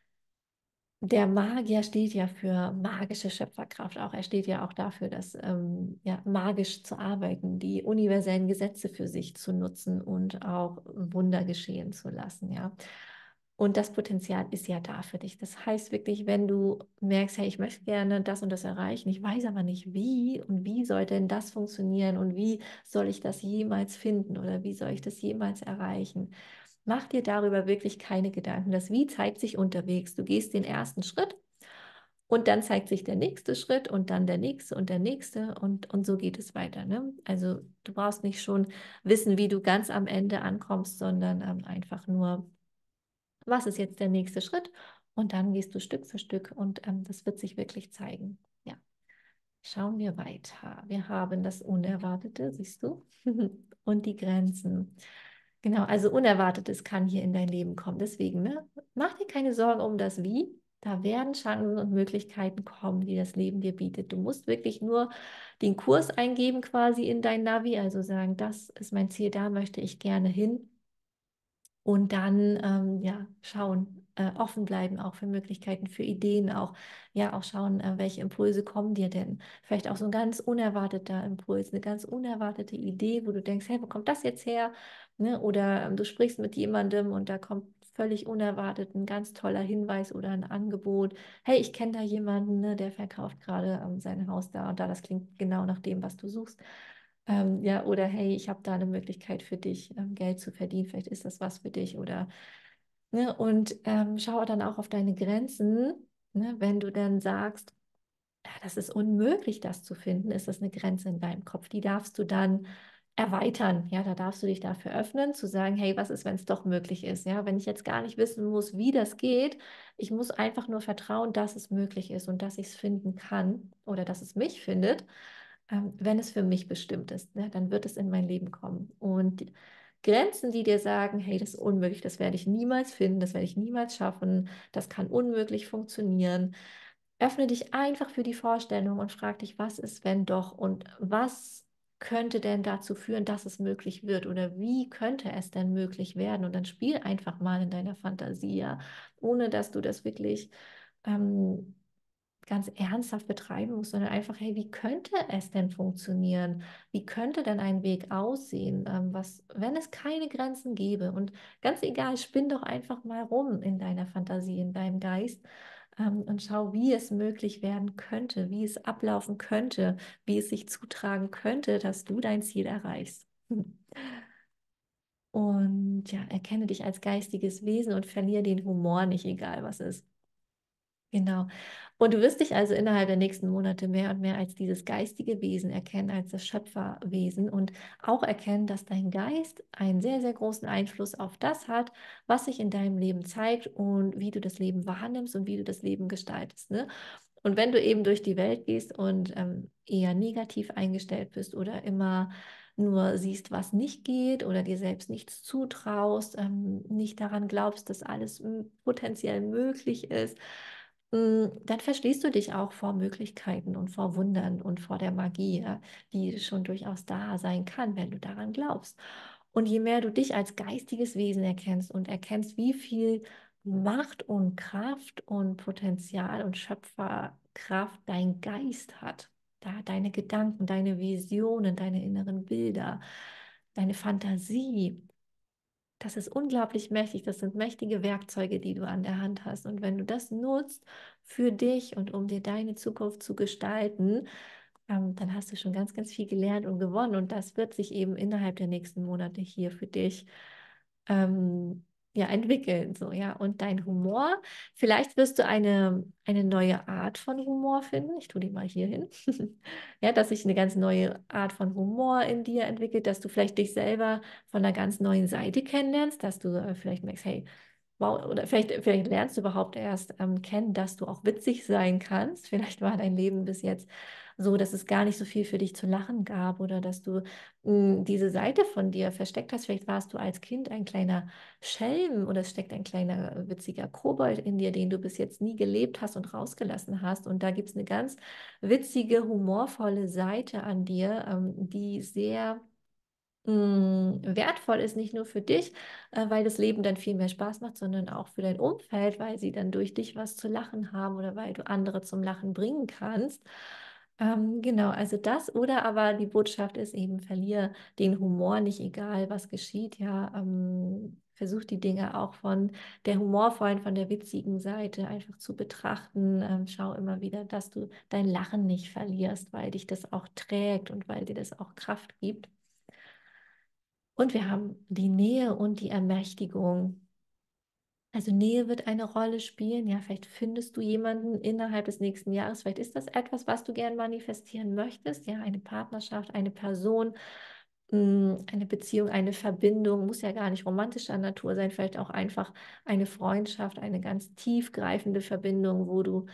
Der Magier steht ja für magische Schöpferkraft auch. Er steht ja auch dafür, dass ähm, ja, magisch zu arbeiten, die universellen Gesetze für sich zu nutzen und auch Wunder geschehen zu lassen, ja. Und das Potenzial ist ja da für dich. Das heißt wirklich, wenn du merkst, hey, ich möchte gerne das und das erreichen, ich weiß aber nicht wie und wie soll denn das funktionieren und wie soll ich das jemals finden oder wie soll ich das jemals erreichen? Mach dir darüber wirklich keine Gedanken. Das Wie zeigt sich unterwegs. Du gehst den ersten Schritt Und dann zeigt sich der nächste Schritt und dann der nächste und der nächste und, und so geht es weiter. Ne? Also du brauchst nicht schon wissen, wie du ganz am Ende ankommst, sondern ähm, einfach nur, was ist jetzt der nächste Schritt? Und dann gehst du Stück für Stück und ähm, das wird sich wirklich zeigen. Ja, schauen wir weiter. Wir haben das Unerwartete, siehst du, und die Grenzen. Genau, also Unerwartetes kann hier in dein Leben kommen. Deswegen, ne, mach dir keine Sorgen um das Wie. Da werden Chancen und Möglichkeiten kommen, die das Leben dir bietet. Du musst wirklich nur den Kurs eingeben quasi in dein Navi, also sagen, das ist mein Ziel, da möchte ich gerne hin. Und dann ähm, ja, schauen, äh, offen bleiben auch für Möglichkeiten, für Ideen auch. Ja, auch schauen, äh, welche Impulse kommen dir denn. Vielleicht auch so ein ganz unerwarteter Impuls, eine ganz unerwartete Idee, wo du denkst, hey, wo kommt das jetzt her? Ne? Oder ähm, du sprichst mit jemandem und da kommt völlig unerwartet ein ganz toller Hinweis oder ein Angebot. Hey, ich kenne da jemanden, ne, der verkauft gerade ähm, sein Haus da und da. Das klingt genau nach dem, was du suchst. Ähm, ja, oder hey, ich habe da eine Möglichkeit für dich, ähm, Geld zu verdienen, vielleicht ist das was für dich oder, ne, und ähm, schau dann auch auf deine Grenzen, ne, wenn du dann sagst, ja, das ist unmöglich, das zu finden, ist das eine Grenze in deinem Kopf, die darfst du dann erweitern, ja, da darfst du dich dafür öffnen, zu sagen, hey, was ist, wenn es doch möglich ist, ja, wenn ich jetzt gar nicht wissen muss, wie das geht, ich muss einfach nur vertrauen, dass es möglich ist und dass ich es finden kann oder dass es mich findet, ähm, wenn es für mich bestimmt ist, ne, dann wird es in mein Leben kommen. Und die Grenzen, die dir sagen, hey, das ist unmöglich, das werde ich niemals finden, das werde ich niemals schaffen, das kann unmöglich funktionieren. Öffne dich einfach für die Vorstellung und frag dich, was ist, wenn doch und was könnte denn dazu führen, dass es möglich wird oder wie könnte es denn möglich werden? Und dann spiel einfach mal in deiner Fantasie, ja, ohne dass du das wirklich ähm, ganz ernsthaft betreiben muss, sondern einfach, hey, wie könnte es denn funktionieren? Wie könnte denn ein Weg aussehen, ähm, was, wenn es keine Grenzen gäbe? Und ganz egal, spinn doch einfach mal rum in deiner Fantasie, in deinem Geist, ähm, und schau, wie es möglich werden könnte, wie es ablaufen könnte, wie es sich zutragen könnte, dass du dein Ziel erreichst. Und ja, erkenne dich als geistiges Wesen und verliere den Humor nicht, egal was ist. Genau. Und du wirst dich also innerhalb der nächsten Monate mehr und mehr als dieses geistige Wesen erkennen, als das Schöpferwesen und auch erkennen, dass dein Geist einen sehr, sehr großen Einfluss auf das hat, was sich in deinem Leben zeigt und wie du das Leben wahrnimmst und wie du das Leben gestaltest. Ne? Und wenn du eben durch die Welt gehst und ähm, eher negativ eingestellt bist oder immer nur siehst, was nicht geht oder dir selbst nichts zutraust, ähm, nicht daran glaubst, dass alles m, potenziell möglich ist, mm, dann verstehst du dich auch vor Möglichkeiten und vor Wundern und vor der Magie, ja, die schon durchaus da sein kann, wenn du daran glaubst. Und je mehr du dich als geistiges Wesen erkennst und erkennst, wie viel Macht und Kraft und Potenzial und Schöpferkraft dein Geist hat, da deine Gedanken, deine Visionen, deine inneren Bilder, deine Fantasie, das ist unglaublich mächtig. Das sind mächtige Werkzeuge, die du an der Hand hast. Und wenn du das nutzt für dich und um dir deine Zukunft zu gestalten, ähm, dann hast du schon ganz, ganz viel gelernt und gewonnen. Und das wird sich eben innerhalb der nächsten Monate hier für dich ähm, ja, entwickeln. So, ja. Und dein Humor, vielleicht wirst du eine, eine neue Art von Humor finden. Ich tue die mal hier hin. Ja, dass sich eine ganz neue Art von Humor in dir entwickelt, dass du vielleicht dich selber von einer ganz neuen Seite kennenlernst, dass du äh, vielleicht merkst, hey, wow, oder vielleicht, vielleicht lernst du überhaupt erst ähm, kennen, dass du auch witzig sein kannst. Vielleicht war dein Leben bis jetzt so, dass es gar nicht so viel für dich zu lachen gab oder dass du mh, diese Seite von dir versteckt hast. Vielleicht warst du als Kind ein kleiner Schelm oder es steckt ein kleiner äh, witziger Kobold in dir, den du bis jetzt nie gelebt hast und rausgelassen hast. Und da gibt es eine ganz witzige, humorvolle Seite an dir, ähm, die sehr mh, wertvoll ist, nicht nur für dich, äh, weil das Leben dann viel mehr Spaß macht, sondern auch für dein Umfeld, weil sie dann durch dich was zu lachen haben oder weil du andere zum Lachen bringen kannst. Ähm, genau, also das oder aber die Botschaft ist eben, verliere den Humor nicht, egal was geschieht, ja, ähm, versuch die Dinge auch von der humorvollen, von der witzigen Seite einfach zu betrachten. Ähm, schau immer wieder, dass du dein Lachen nicht verlierst, weil dich das auch trägt und weil dir das auch Kraft gibt. Und wir haben die Nähe und die Ermächtigung. Also Nähe wird eine Rolle spielen. Ja, vielleicht findest du jemanden innerhalb des nächsten Jahres. Vielleicht ist das etwas, was du gern manifestieren möchtest. Ja, eine Partnerschaft, eine Person, mh, eine Beziehung, eine Verbindung. Muss ja gar nicht romantischer Natur sein. Vielleicht auch einfach eine Freundschaft, eine ganz tiefgreifende Verbindung, wo du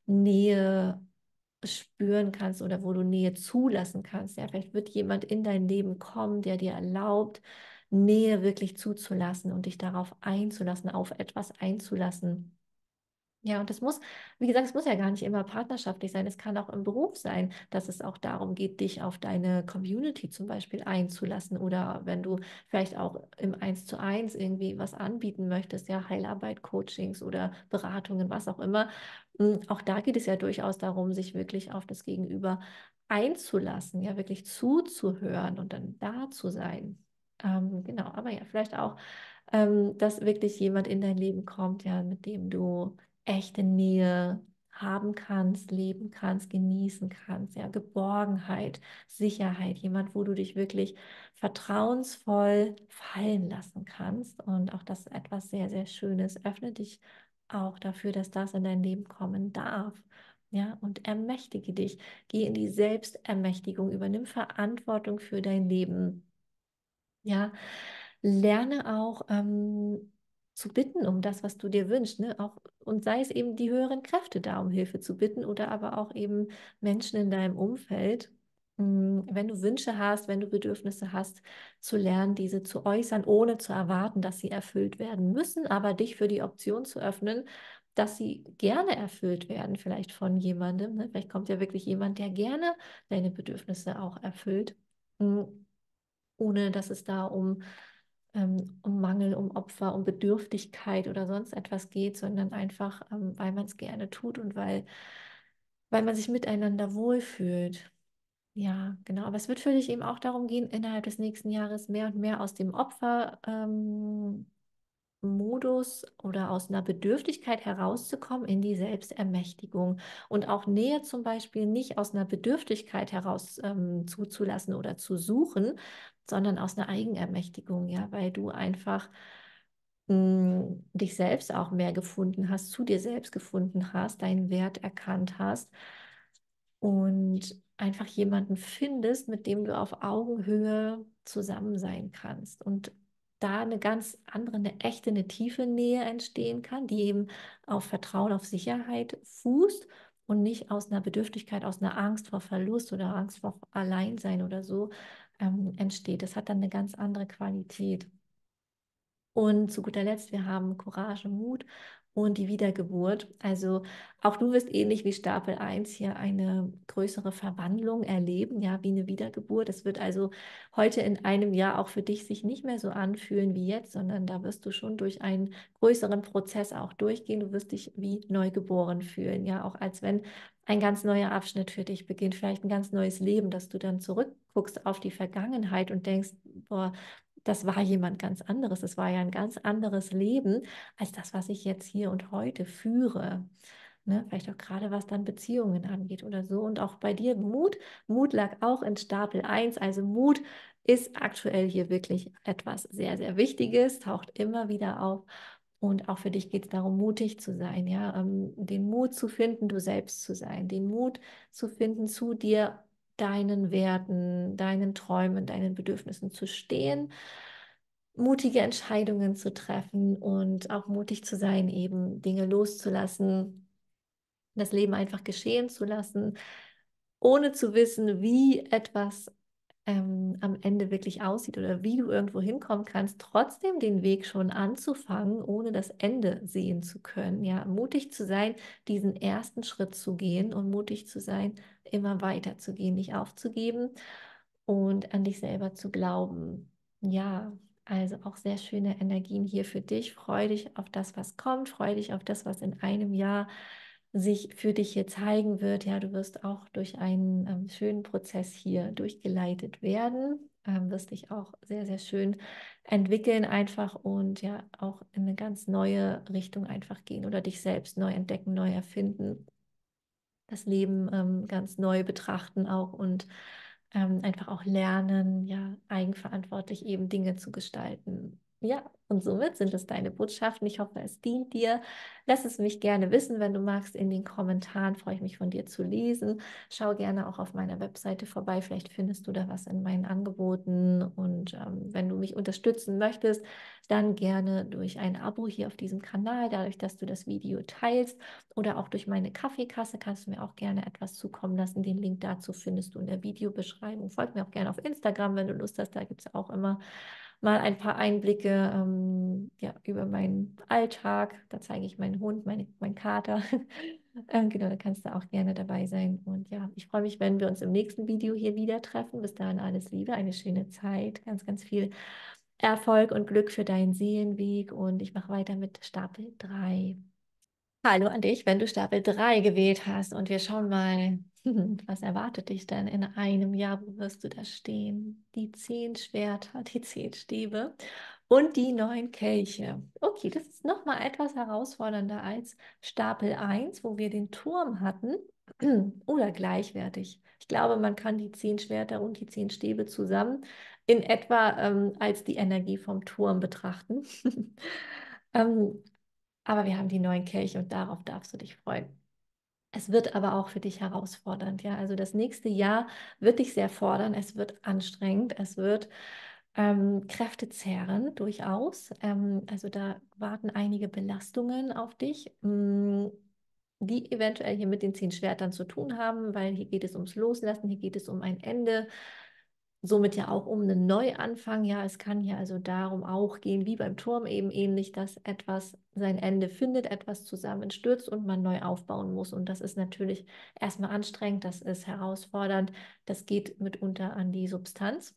Nähe spüren kannst oder wo du Nähe zulassen kannst. Ja, vielleicht wird jemand in dein Leben kommen, der dir erlaubt, Nähe wirklich zuzulassen und dich darauf einzulassen, auf etwas einzulassen. Ja, und das muss, wie gesagt, es muss ja gar nicht immer partnerschaftlich sein. Es kann auch im Beruf sein, dass es auch darum geht, dich auf deine Community zum Beispiel einzulassen oder wenn du vielleicht auch im Eins zu eins irgendwie was anbieten möchtest, ja, Heilarbeit, Coachings oder Beratungen, was auch immer. Mm, Auch da geht es ja durchaus darum, sich wirklich auf das Gegenüber einzulassen, ja, wirklich zuzuhören und dann da zu sein. Ähm, genau, aber ja, vielleicht auch, ähm, dass wirklich jemand in dein Leben kommt, ja, mit dem du echte Nähe haben kannst, leben kannst, genießen kannst, ja, Geborgenheit, Sicherheit, jemand, wo du dich wirklich vertrauensvoll fallen lassen kannst. Und auch das ist etwas sehr, sehr Schönes. Öffne dich auch dafür, dass das in dein Leben kommen darf. Ja, und ermächtige dich. Geh in die Selbstermächtigung, übernimm Verantwortung für dein Leben. Ja, lerne auch ähm, zu bitten um das, was du dir wünschst, ne? Auch, und sei es eben die höheren Kräfte da, um Hilfe zu bitten oder aber auch eben Menschen in deinem Umfeld. Mm, Wenn du Wünsche hast, wenn du Bedürfnisse hast, zu lernen, diese zu äußern, ohne zu erwarten, dass sie erfüllt werden müssen, aber dich für die Option zu öffnen, dass sie gerne erfüllt werden, vielleicht von jemandem. Ne? Vielleicht kommt ja wirklich jemand, der gerne deine Bedürfnisse auch erfüllt. Mm, Ohne dass es da um, ähm, um Mangel, um Opfer, um Bedürftigkeit oder sonst etwas geht, sondern einfach, ähm, weil man es gerne tut und weil, weil man sich miteinander wohlfühlt. Ja, genau. Aber es wird für dich eben auch darum gehen, innerhalb des nächsten Jahres mehr und mehr aus dem Opfer, ähm, Modus oder aus einer Bedürftigkeit herauszukommen in die Selbstermächtigung und auch Nähe zum Beispiel nicht aus einer Bedürftigkeit heraus ähm, zuzulassen oder zu suchen, sondern aus einer Eigenermächtigung, ja, weil du einfach mh, dich selbst auch mehr gefunden hast, zu dir selbst gefunden hast, deinen Wert erkannt hast und einfach jemanden findest, mit dem du auf Augenhöhe zusammen sein kannst und da eine ganz andere, eine echte, eine tiefe Nähe entstehen kann, die eben auf Vertrauen, auf Sicherheit fußt und nicht aus einer Bedürftigkeit, aus einer Angst vor Verlust oder Angst vor Alleinsein oder so ähm, entsteht. Das hat dann eine ganz andere Qualität. Und zu guter Letzt, wir haben Courage, Mut und die Wiedergeburt. Also auch du wirst ähnlich wie Stapel eins hier eine größere Verwandlung erleben, ja, wie eine Wiedergeburt. Es wird also heute in einem Jahr auch für dich sich nicht mehr so anfühlen wie jetzt, sondern da wirst du schon durch einen größeren Prozess auch durchgehen. Du wirst dich wie neugeboren fühlen, ja, auch als wenn ein ganz neuer Abschnitt für dich beginnt, vielleicht ein ganz neues Leben, dass du dann zurückguckst auf die Vergangenheit und denkst, boah, das war jemand ganz anderes. Es war ja ein ganz anderes Leben als das, was ich jetzt hier und heute führe. Ne? Vielleicht auch gerade was dann Beziehungen angeht oder so. Und auch bei dir Mut. Mut lag auch in Stapel eins. Also Mut ist aktuell hier wirklich etwas sehr, sehr Wichtiges, taucht immer wieder auf. Und auch für dich geht es darum, mutig zu sein, ja, ähm, den Mut zu finden, du selbst zu sein, den Mut zu finden, zu dir, deinen Werten, deinen Träumen, deinen Bedürfnissen zu stehen, mutige Entscheidungen zu treffen und auch mutig zu sein, eben Dinge loszulassen, das Leben einfach geschehen zu lassen, ohne zu wissen, wie etwas ähm, am Ende wirklich aussieht oder wie du irgendwo hinkommen kannst, trotzdem den Weg schon anzufangen, ohne das Ende sehen zu können. Ja, mutig zu sein, diesen ersten Schritt zu gehen und mutig zu sein, immer weiter zu gehen, nicht aufzugeben und an dich selber zu glauben. Ja, also auch sehr schöne Energien hier für dich. Freu dich auf das, was kommt. Freu dich auf das, was in einem Jahr sich für dich hier zeigen wird. Ja, du wirst auch durch einen ähm, schönen Prozess hier durchgeleitet werden. Ähm, wirst dich auch sehr, sehr schön entwickeln einfach und ja auch in eine ganz neue Richtung einfach gehen oder dich selbst neu entdecken, neu erfinden, das Leben ähm, ganz neu betrachten auch und ähm, einfach auch lernen, ja, eigenverantwortlich eben Dinge zu gestalten. Ja, und somit sind es deine Botschaften. Ich hoffe, es dient dir. Lass es mich gerne wissen, wenn du magst, in den Kommentaren. Freue ich mich von dir zu lesen. Schau gerne auch auf meiner Webseite vorbei. Vielleicht findest du da was in meinen Angeboten. Und ähm, wenn du mich unterstützen möchtest, dann gerne durch ein Abo hier auf diesem Kanal, dadurch, dass du das Video teilst oder auch durch meine Kaffeekasse kannst du mir auch gerne etwas zukommen lassen. Den Link dazu findest du in der Videobeschreibung. Folg mir auch gerne auf Instagram, wenn du Lust hast. Da gibt es auch immer mal ein paar Einblicke ähm, ja, über meinen Alltag. Da zeige ich meinen Hund, meine, meinen Kater. ähm, genau, da kannst du auch gerne dabei sein. Und ja, ich freue mich, wenn wir uns im nächsten Video hier wieder treffen. Bis dahin alles Liebe, eine schöne Zeit, ganz, ganz viel Erfolg und Glück für deinen Seelenweg. Und ich mache weiter mit Stapel drei. Hallo an dich, wenn du Stapel drei gewählt hast und wir schauen mal, was erwartet dich denn in einem Jahr? Wo wirst du da stehen? Die zehn Schwerter, die zehn Stäbe und die neun Kelche. Okay, das ist nochmal etwas herausfordernder als Stapel eins, wo wir den Turm hatten, oder gleichwertig. Ich glaube, man kann die zehn Schwerter und die zehn Stäbe zusammen in etwa ähm, als die Energie vom Turm betrachten. ähm, aber wir haben die neuen Kelche und darauf darfst du dich freuen. Es wird aber auch für dich herausfordernd, ja. Also das nächste Jahr wird dich sehr fordern. Es wird anstrengend. Es wird ähm, kräftezehrend durchaus. Ähm, also da warten einige Belastungen auf dich, mh, die eventuell hier mit den zehn Schwertern zu tun haben, weil hier geht es ums Loslassen, hier geht es um ein Ende, somit ja auch um einen Neuanfang. Ja, es kann hier also darum auch gehen, wie beim Turm eben ähnlich, dass etwas sein Ende findet, etwas zusammenstürzt und man neu aufbauen muss. Und das ist natürlich erstmal anstrengend, das ist herausfordernd, das geht mitunter an die Substanz,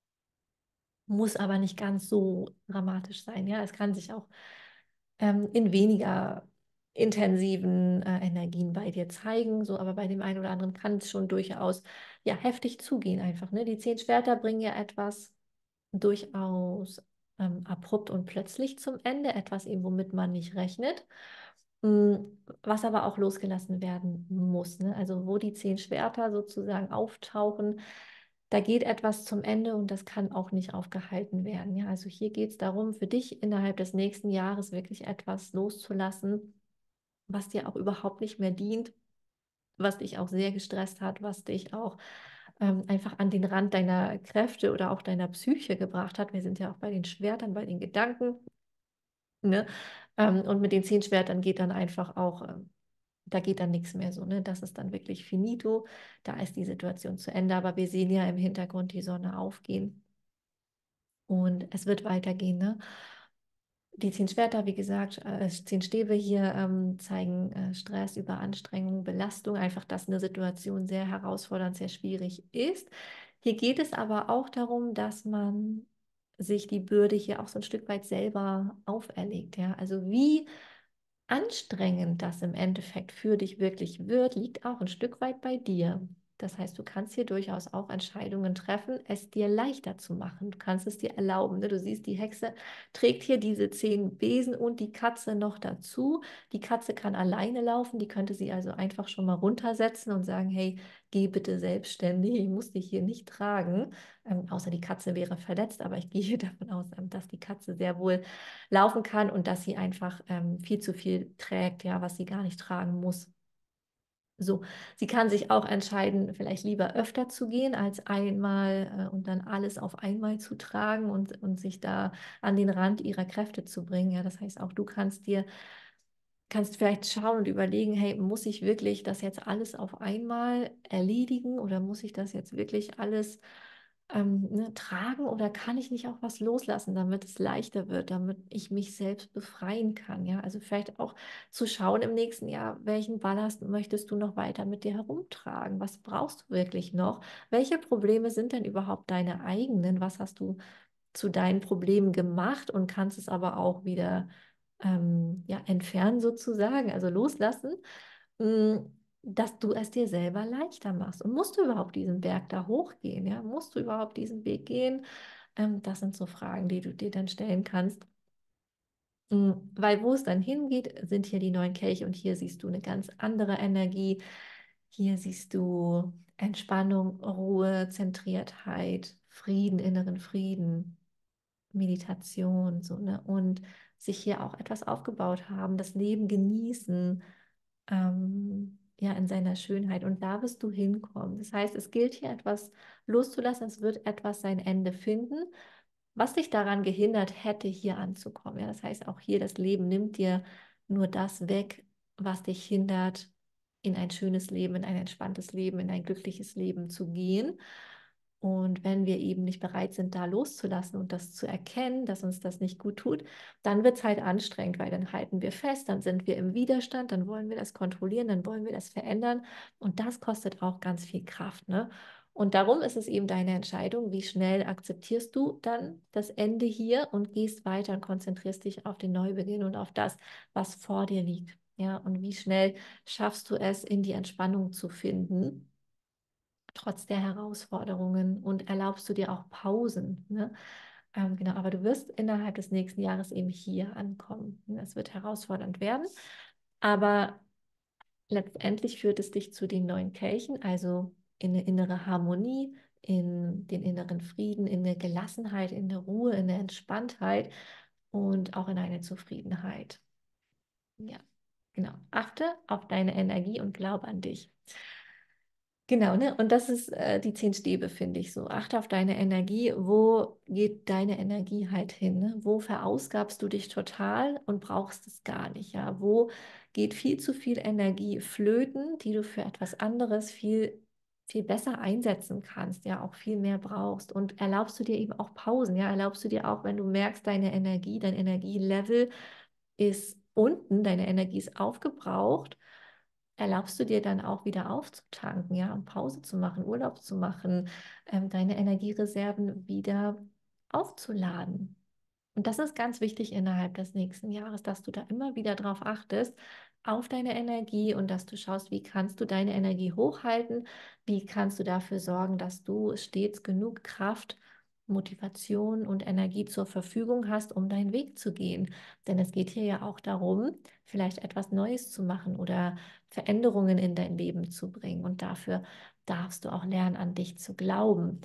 muss aber nicht ganz so dramatisch sein. Ja, es kann sich auch ähm, in weniger intensiven äh, Energien bei dir zeigen. So, aber bei dem einen oder anderen kann es schon durchaus ja, heftig zugehen einfach. Ne? Die zehn Schwerter bringen ja etwas durchaus ähm, abrupt und plötzlich zum Ende, etwas eben, womit man nicht rechnet, mm, was aber auch losgelassen werden muss. Ne? Also wo die zehn Schwerter sozusagen auftauchen, da geht etwas zum Ende und das kann auch nicht aufgehalten werden. Ja? Also hier geht es darum, für dich innerhalb des nächsten Jahres wirklich etwas loszulassen, was dir auch überhaupt nicht mehr dient, was dich auch sehr gestresst hat, was dich auch ähm, einfach an den Rand deiner Kräfte oder auch deiner Psyche gebracht hat. Wir sind ja auch bei den Schwertern, bei den Gedanken. Ne? Ähm, und mit den zehn Schwertern geht dann einfach auch, ähm, da geht dann nichts mehr so. Ne? Das ist dann wirklich finito. Da ist die Situation zu Ende. Aber wir sehen ja im Hintergrund die Sonne aufgehen. Und es wird weitergehen. Ne? Die zehn Schwerter, wie gesagt, äh, zehn Stäbe hier ähm, zeigen äh, Stress, Überanstrengung, Belastung, einfach, dass eine Situation sehr herausfordernd, sehr schwierig ist. Hier geht es aber auch darum, dass man sich die Bürde hier auch so ein Stück weit selber auferlegt. Ja? Also wie anstrengend das im Endeffekt für dich wirklich wird, liegt auch ein Stück weit bei dir. Das heißt, du kannst hier durchaus auch Entscheidungen treffen, es dir leichter zu machen. Du kannst es dir erlauben. Ne? Du siehst, die Hexe trägt hier diese zehn Besen und die Katze noch dazu. Die Katze kann alleine laufen, die könnte sie also einfach schon mal runtersetzen und sagen, hey, geh bitte selbstständig, ich muss dich hier nicht tragen. Ähm, außer die Katze wäre verletzt, aber ich gehe davon aus, ähm, dass die Katze sehr wohl laufen kann und dass sie einfach ähm, viel zu viel trägt, ja, was sie gar nicht tragen muss. So, sie kann sich auch entscheiden, vielleicht lieber öfter zu gehen, als einmal äh, und dann alles auf einmal zu tragen und, und sich da an den Rand ihrer Kräfte zu bringen. Ja, das heißt, auch du kannst dir, kannst vielleicht schauen und überlegen, hey, muss ich wirklich das jetzt alles auf einmal erledigen oder muss ich das jetzt wirklich alles ähm, ne, tragen oder kann ich nicht auch was loslassen, damit es leichter wird, damit ich mich selbst befreien kann? Ja, also vielleicht auch zu schauen im nächsten Jahr, welchen Ballast möchtest du noch weiter mit dir herumtragen? Was brauchst du wirklich noch? Welche Probleme sind denn überhaupt deine eigenen? Was hast du zu deinen Problemen gemacht und kannst es aber auch wieder ähm, ja, entfernen sozusagen, also loslassen, mh, dass du es dir selber leichter machst. Und musst du überhaupt diesen Berg da hochgehen? Ja? Musst du überhaupt diesen Weg gehen? Ähm, das sind so Fragen, die du dir dann stellen kannst. Mh, Weil wo es dann hingeht, sind hier die neuen Kelche und hier siehst du eine ganz andere Energie. Hier siehst du Entspannung, Ruhe, Zentriertheit, Frieden, inneren Frieden. Meditation, so, ne? Und sich hier auch etwas aufgebaut haben, das Leben genießen, ähm, ja, in seiner Schönheit. Und da wirst du hinkommen. Das heißt, es gilt hier etwas loszulassen, es wird etwas sein Ende finden, was dich daran gehindert hätte, hier anzukommen. Ja, das heißt, auch hier das Leben nimmt dir nur das weg, was dich hindert, in ein schönes Leben, in ein entspanntes Leben, in ein glückliches Leben zu gehen. Und wenn wir eben nicht bereit sind, da loszulassen und das zu erkennen, dass uns das nicht gut tut, dann wird es halt anstrengend, weil dann halten wir fest, dann sind wir im Widerstand, dann wollen wir das kontrollieren, dann wollen wir das verändern. Und das kostet auch ganz viel Kraft, ne? Und darum ist es eben deine Entscheidung, wie schnell akzeptierst du dann das Ende hier und gehst weiter und konzentrierst dich auf den Neubeginn und auf das, was vor dir liegt. Ja, und wie schnell schaffst du es, in die Entspannung zu finden, trotz der Herausforderungen, und erlaubst du dir auch Pausen, ne? Ähm, genau, aber du wirst innerhalb des nächsten Jahres eben hier ankommen. Es wird herausfordernd werden, aber letztendlich führt es dich zu den neuen Kelchen, also in eine innere Harmonie, in den inneren Frieden, in eine Gelassenheit, in eine Ruhe, in eine Entspanntheit und auch in eine Zufriedenheit. Ja, genau. Achte auf deine Energie und glaube an dich. Genau, ne? Und das ist äh, die zehn Stäbe, finde ich so. Achte auf deine Energie. Wo geht deine Energie halt hin? Ne? Wo verausgabst du dich total und brauchst es gar nicht? Ja? Wo geht viel zu viel Energie flöten, die du für etwas anderes viel, viel besser einsetzen kannst, ja, auch viel mehr brauchst? Und erlaubst du dir eben auch Pausen? Ja, erlaubst du dir auch, wenn du merkst, deine Energie, dein Energielevel ist unten, deine Energie ist aufgebraucht, erlaubst du dir dann auch wieder aufzutanken, ja, und Pause zu machen, Urlaub zu machen, ähm, deine Energiereserven wieder aufzuladen. Und das ist ganz wichtig innerhalb des nächsten Jahres, dass du da immer wieder drauf achtest, auf deine Energie, und dass du schaust, wie kannst du deine Energie hochhalten, wie kannst du dafür sorgen, dass du stets genug Kraft, Motivation und Energie zur Verfügung hast, um deinen Weg zu gehen. Denn es geht hier ja auch darum, vielleicht etwas Neues zu machen oder Veränderungen in dein Leben zu bringen. Und dafür darfst du auch lernen, an dich zu glauben.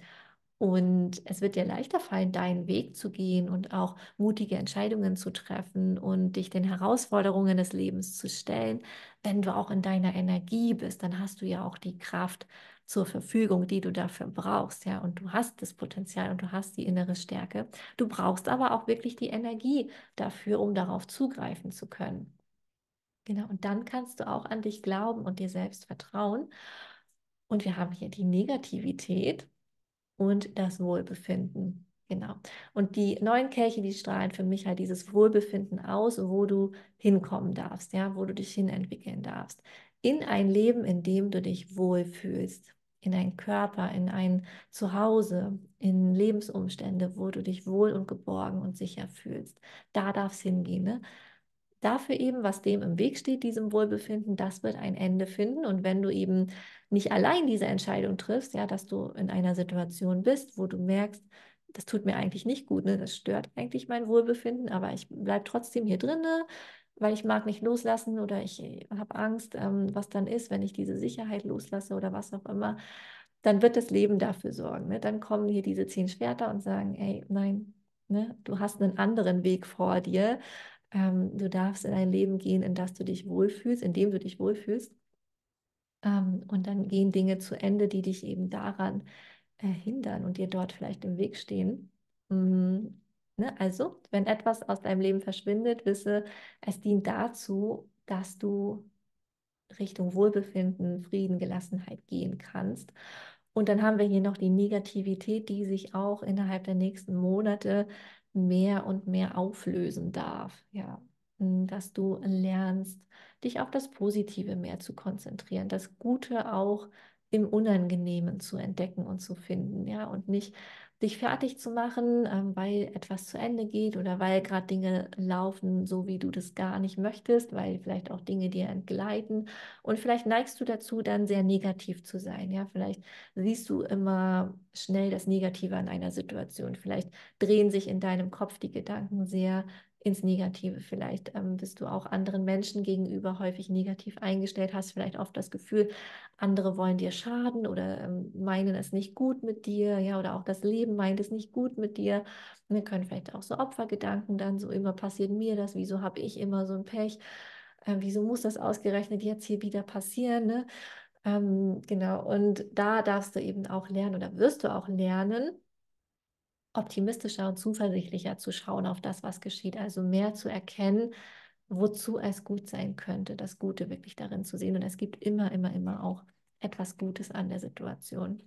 Und es wird dir leichter fallen, deinen Weg zu gehen und auch mutige Entscheidungen zu treffen und dich den Herausforderungen des Lebens zu stellen, wenn du auch in deiner Energie bist. Dann hast du ja auch die Kraft zur Verfügung, die du dafür brauchst, ja. Und du hast das Potenzial und du hast die innere Stärke. Du brauchst aber auch wirklich die Energie dafür, um darauf zugreifen zu können. Genau. Und dann kannst du auch an dich glauben und dir selbst vertrauen. Und wir haben hier die Negativität und das Wohlbefinden. Genau. Und die neuen Kelche, die strahlen für mich halt dieses Wohlbefinden aus, wo du hinkommen darfst, ja, wo du dich hinentwickeln darfst. In ein Leben, in dem du dich wohlfühlst. In einen Körper, in ein Zuhause, in Lebensumstände, wo du dich wohl und geborgen und sicher fühlst. Da darf es hingehen, ne? Dafür eben, was dem im Weg steht, diesem Wohlbefinden, das wird ein Ende finden. Und wenn du eben nicht allein diese Entscheidung triffst, ja, dass du in einer Situation bist, wo du merkst, das tut mir eigentlich nicht gut, ne? Das stört eigentlich mein Wohlbefinden, aber ich bleibe trotzdem hier drinne, weil ich mag nicht loslassen oder ich habe Angst, ähm, was dann ist, wenn ich diese Sicherheit loslasse oder was auch immer, dann wird das Leben dafür sorgen. Ne? Dann kommen hier diese zehn Schwerter und sagen, ey, nein, ne? Du hast einen anderen Weg vor dir. Ähm, du darfst in ein Leben gehen, in das du dich wohlfühlst, in dem du dich wohlfühlst. Ähm, und dann gehen Dinge zu Ende, die dich eben daran äh, hindern und dir dort vielleicht im Weg stehen. Mm, ne? Also, wenn etwas aus deinem Leben verschwindet, wisse, es dient dazu, dass du Richtung Wohlbefinden, Frieden, Gelassenheit gehen kannst. Und dann haben wir hier noch die Negativität, die sich auch innerhalb der nächsten Monate mehr und mehr auflösen darf. Ja, dass du lernst, dich auf das Positive mehr zu konzentrieren, das Gute auch im Unangenehmen zu entdecken und zu finden, ja, und nicht dich fertig zu machen, ähm, weil etwas zu Ende geht oder weil gerade Dinge laufen, so wie du das gar nicht möchtest, weil vielleicht auch Dinge dir entgleiten, und vielleicht neigst du dazu, dann sehr negativ zu sein, ja, vielleicht siehst du immer schnell das Negative an einer Situation. Vielleicht drehen sich in deinem Kopf die Gedanken sehr ins Negative. Vielleicht ähm, bist du auch anderen Menschen gegenüber häufig negativ eingestellt, hast vielleicht oft das Gefühl, andere wollen dir schaden oder ähm, meinen es nicht gut mit dir, ja, oder auch das Leben meint es nicht gut mit dir. Und wir können vielleicht auch so Opfergedanken dann, so immer passiert mir das, wieso habe ich immer so ein Pech, äh, wieso muss das ausgerechnet jetzt hier wieder passieren, ne? Ähm, genau, und da darfst du eben auch lernen oder wirst du auch lernen, optimistischer und zuversichtlicher zu schauen auf das, was geschieht, also mehr zu erkennen, wozu es gut sein könnte, das Gute wirklich darin zu sehen. Und es gibt immer, immer, immer auch etwas Gutes an der Situation.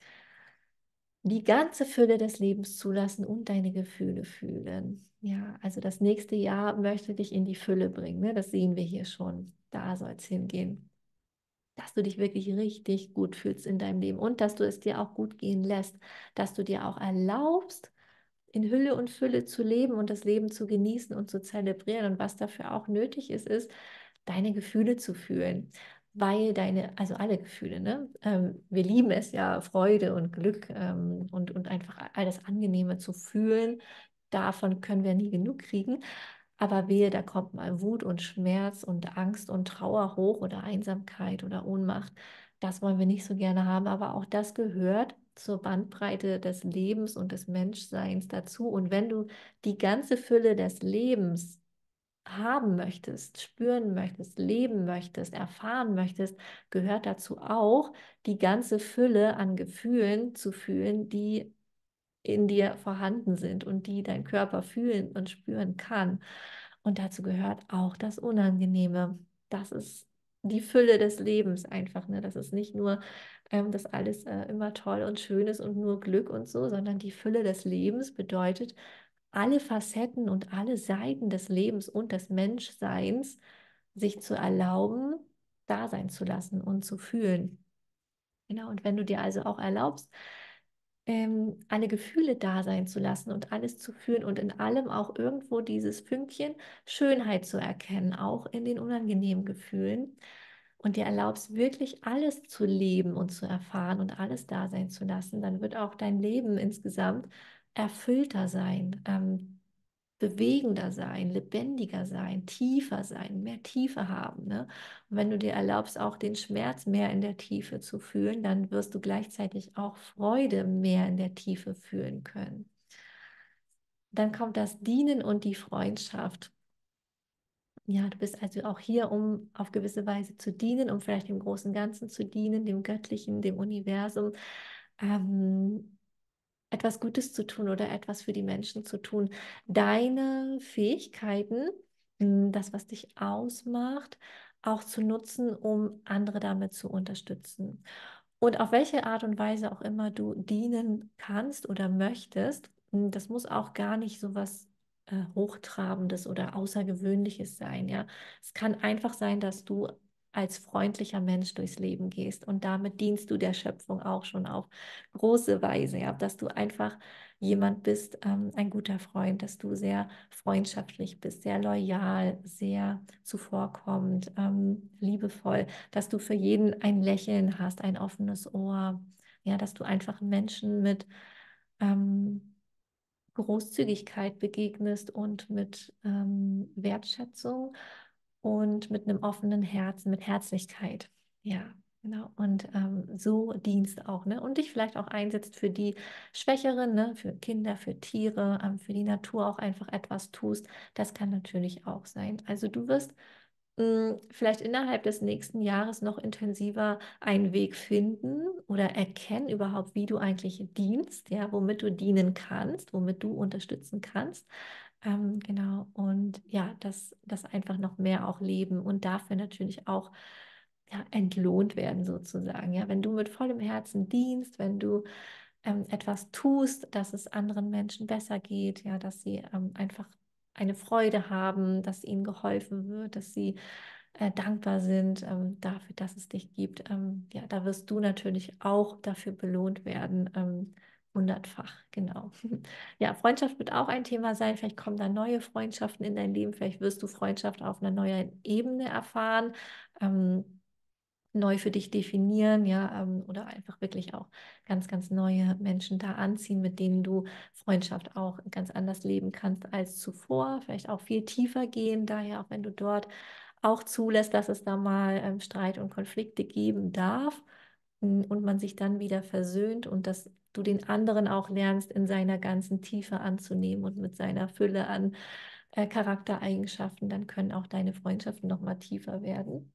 Die ganze Fülle des Lebens zulassen und deine Gefühle fühlen. Ja, also das nächste Jahr möchte dich in die Fülle bringen. Ne? Das sehen wir hier schon. Da soll es hingehen. Dass du dich wirklich richtig gut fühlst in deinem Leben und dass du es dir auch gut gehen lässt, dass du dir auch erlaubst, in Hülle und Fülle zu leben und das Leben zu genießen und zu zelebrieren. Und was dafür auch nötig ist, ist, deine Gefühle zu fühlen. Weil deine, also alle Gefühle, ne? Ähm, wir lieben es ja, Freude und Glück ähm, und, und einfach all das Angenehme zu fühlen. Davon können wir nie genug kriegen. Aber wehe, da kommt mal Wut und Schmerz und Angst und Trauer hoch oder Einsamkeit oder Ohnmacht. Das wollen wir nicht so gerne haben, aber auch das gehört zur Bandbreite des Lebens und des Menschseins dazu. Und wenn du die ganze Fülle des Lebens haben möchtest, spüren möchtest, leben möchtest, erfahren möchtest, gehört dazu auch, die ganze Fülle an Gefühlen zu fühlen, die in dir vorhanden sind und die dein Körper fühlen und spüren kann. Und dazu gehört auch das Unangenehme. Das ist die Fülle des Lebens einfach. Ne? Das ist nicht nur, ähm, dass alles äh, immer toll und schön ist und nur Glück und so, sondern die Fülle des Lebens bedeutet, alle Facetten und alle Seiten des Lebens und des Menschseins sich zu erlauben, da sein zu lassen und zu fühlen. Genau, und wenn du dir also auch erlaubst, ähm, alle Gefühle da sein zu lassen und alles zu fühlen und in allem auch irgendwo dieses Fünkchen Schönheit zu erkennen, auch in den unangenehmen Gefühlen und dir erlaubst, wirklich alles zu leben und zu erfahren und alles da sein zu lassen, dann wird auch dein Leben insgesamt erfüllter sein, ähm, bewegender sein, lebendiger sein, tiefer sein, mehr Tiefe haben. Ne? Und wenn du dir erlaubst, auch den Schmerz mehr in der Tiefe zu fühlen, dann wirst du gleichzeitig auch Freude mehr in der Tiefe fühlen können. Dann kommt das Dienen und die Freundschaft. Ja, du bist also auch hier, um auf gewisse Weise zu dienen, um vielleicht dem großen Ganzen zu dienen, dem Göttlichen, dem Universum. Ähm, etwas Gutes zu tun oder etwas für die Menschen zu tun. Deine Fähigkeiten, mh, das, was dich ausmacht, auch zu nutzen, um andere damit zu unterstützen. Und auf welche Art und Weise auch immer du dienen kannst oder möchtest, mh, das muss auch gar nicht so was äh, Hochtrabendes oder Außergewöhnliches sein. Ja? Es kann einfach sein, dass du als freundlicher Mensch durchs Leben gehst und damit dienst du der Schöpfung auch schon auf große Weise, ja, dass du einfach jemand bist, ähm, ein guter Freund, dass du sehr freundschaftlich bist, sehr loyal, sehr zuvorkommend, ähm, liebevoll, dass du für jeden ein Lächeln hast, ein offenes Ohr, ja, dass du einfach Menschen mit ähm, Großzügigkeit begegnest und mit ähm, Wertschätzung und mit einem offenen Herzen, mit Herzlichkeit. Ja, genau. Und ähm, so Dienst auch, ne? Und dich vielleicht auch einsetzt für die Schwächeren, ne? Für Kinder, für Tiere, ähm, für die Natur auch einfach etwas tust. Das kann natürlich auch sein. Also du wirst mh, vielleicht innerhalb des nächsten Jahres noch intensiver einen Weg finden oder erkennen überhaupt, wie du eigentlich dienst, ja, womit du dienen kannst, womit du unterstützen kannst. Ähm, genau, und ja, das, das einfach noch mehr auch leben und dafür natürlich auch ja, entlohnt werden sozusagen. Ja, wenn du mit vollem Herzen dienst, wenn du ähm, etwas tust, dass es anderen Menschen besser geht, ja, dass sie ähm, einfach eine Freude haben, dass ihnen geholfen wird, dass sie äh, dankbar sind ähm, dafür, dass es dich gibt. Ähm, ja, da wirst du natürlich auch dafür belohnt werden, ähm, hundertfach, genau. Ja, Freundschaft wird auch ein Thema sein. Vielleicht kommen da neue Freundschaften in dein Leben. Vielleicht wirst du Freundschaft auf einer neuen Ebene erfahren. Ähm, neu für dich definieren, ja, ähm, oder einfach wirklich auch ganz, ganz neue Menschen da anziehen, mit denen du Freundschaft auch ganz anders leben kannst als zuvor, vielleicht auch viel tiefer gehen, daher auch wenn du dort auch zulässt, dass es da mal ähm, Streit und Konflikte geben darf m, und man sich dann wieder versöhnt und dass du den anderen auch lernst, in seiner ganzen Tiefe anzunehmen und mit seiner Fülle an äh, Charaktereigenschaften, dann können auch deine Freundschaften noch mal tiefer werden.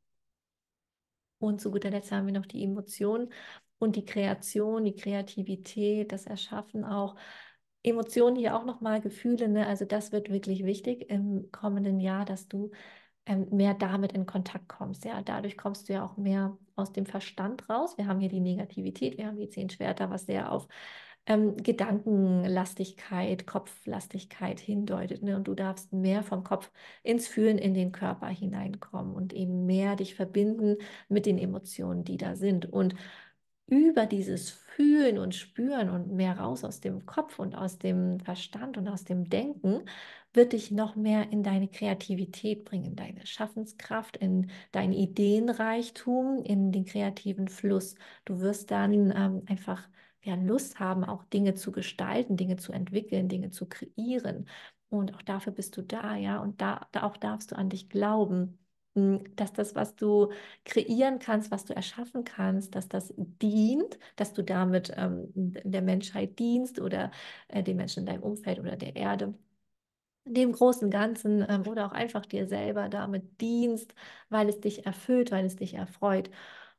Und zu guter Letzt haben wir noch die Emotionen und die Kreation, die Kreativität, das Erschaffen auch. Emotionen hier auch nochmal Gefühle, ne? Also das wird wirklich wichtig im kommenden Jahr, dass du ähm, mehr damit in Kontakt kommst. Ja, dadurch kommst du ja auch mehr aus dem Verstand raus. Wir haben hier die Negativität, wir haben die zehn Schwerter, was sehr auf ähm, Gedankenlastigkeit, Kopflastigkeit hindeutet. Ne? Und du darfst mehr vom Kopf ins Fühlen, in den Körper hineinkommen und eben mehr dich verbinden mit den Emotionen, die da sind. Und über dieses Fühlen und Spüren und mehr raus aus dem Kopf und aus dem Verstand und aus dem Denken, wird dich noch mehr in deine Kreativität bringen, deine Schaffenskraft, in deinen Ideenreichtum, in den kreativen Fluss. Du wirst dann ähm, einfach ja, Lust haben, auch Dinge zu gestalten, Dinge zu entwickeln, Dinge zu kreieren. Und auch dafür bist du da, ja. Und da, da auch darfst du an dich glauben, mh, dass das, was du kreieren kannst, was du erschaffen kannst, dass das dient, dass du damit ähm, der Menschheit dienst oder äh, den Menschen in deinem Umfeld oder der Erde, dem großen Ganzen ähm, oder auch einfach dir selber damit dienst, weil es dich erfüllt, weil es dich erfreut.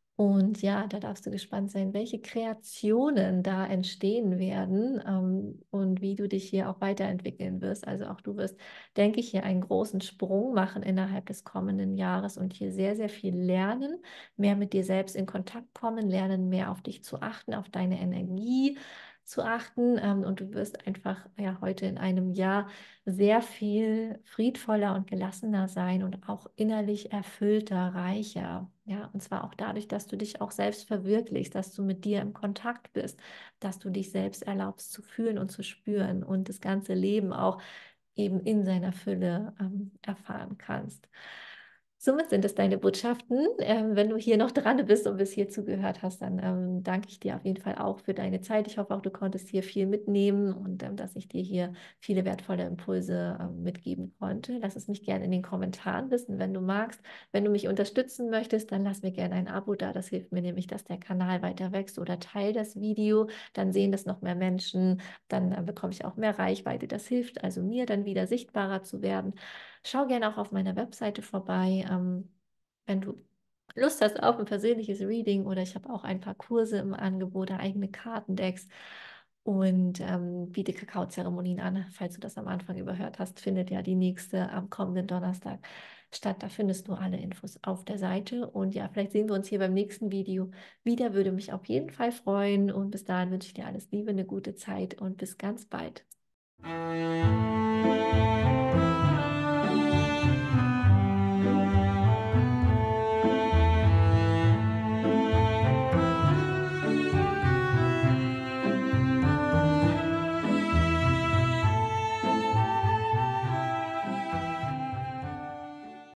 Und ja, da darfst du gespannt sein, welche Kreationen da entstehen werden ähm, und wie du dich hier auch weiterentwickeln wirst. Also auch du wirst, denke ich, hier einen großen Sprung machen innerhalb des kommenden Jahres und hier sehr, sehr viel lernen, mehr mit dir selbst in Kontakt kommen, lernen, mehr auf dich zu achten, auf deine Energie zu achten. Ähm, und du wirst einfach ja heute in einem Jahr sehr viel friedvoller und gelassener sein und auch innerlich erfüllter, reicher. Ja, und zwar auch dadurch, dass du dich auch selbst verwirklichst, dass du mit dir im Kontakt bist, dass du dich selbst erlaubst zu fühlen und zu spüren und das ganze Leben auch eben in seiner Fülle ähm, erfahren kannst. Somit sind es deine Botschaften. Ähm, wenn du hier noch dran bist und bis hier zugehört hast, dann ähm, danke ich dir auf jeden Fall auch für deine Zeit. Ich hoffe auch, du konntest hier viel mitnehmen und ähm, dass ich dir hier viele wertvolle Impulse ähm, mitgeben konnte. Lass es mich gerne in den Kommentaren wissen, wenn du magst. Wenn du mich unterstützen möchtest, dann lass mir gerne ein Abo da. Das hilft mir nämlich, dass der Kanal weiter wächst oder teile das Video. Dann sehen das noch mehr Menschen. Dann äh, bekomme ich auch mehr Reichweite. Das hilft also mir dann wieder sichtbarer zu werden. Schau gerne auch auf meiner Webseite vorbei, ähm, wenn du Lust hast auf ein persönliches Reading oder ich habe auch ein paar Kurse im Angebot, eigene Kartendecks und ähm, biete Kakaozeremonien an. Falls du das am Anfang überhört hast, findet ja die nächste am kommenden Donnerstag statt. Da findest du alle Infos auf der Seite und ja, vielleicht sehen wir uns hier beim nächsten Video wieder. Würde mich auf jeden Fall freuen und bis dahin wünsche ich dir alles Liebe, eine gute Zeit und bis ganz bald.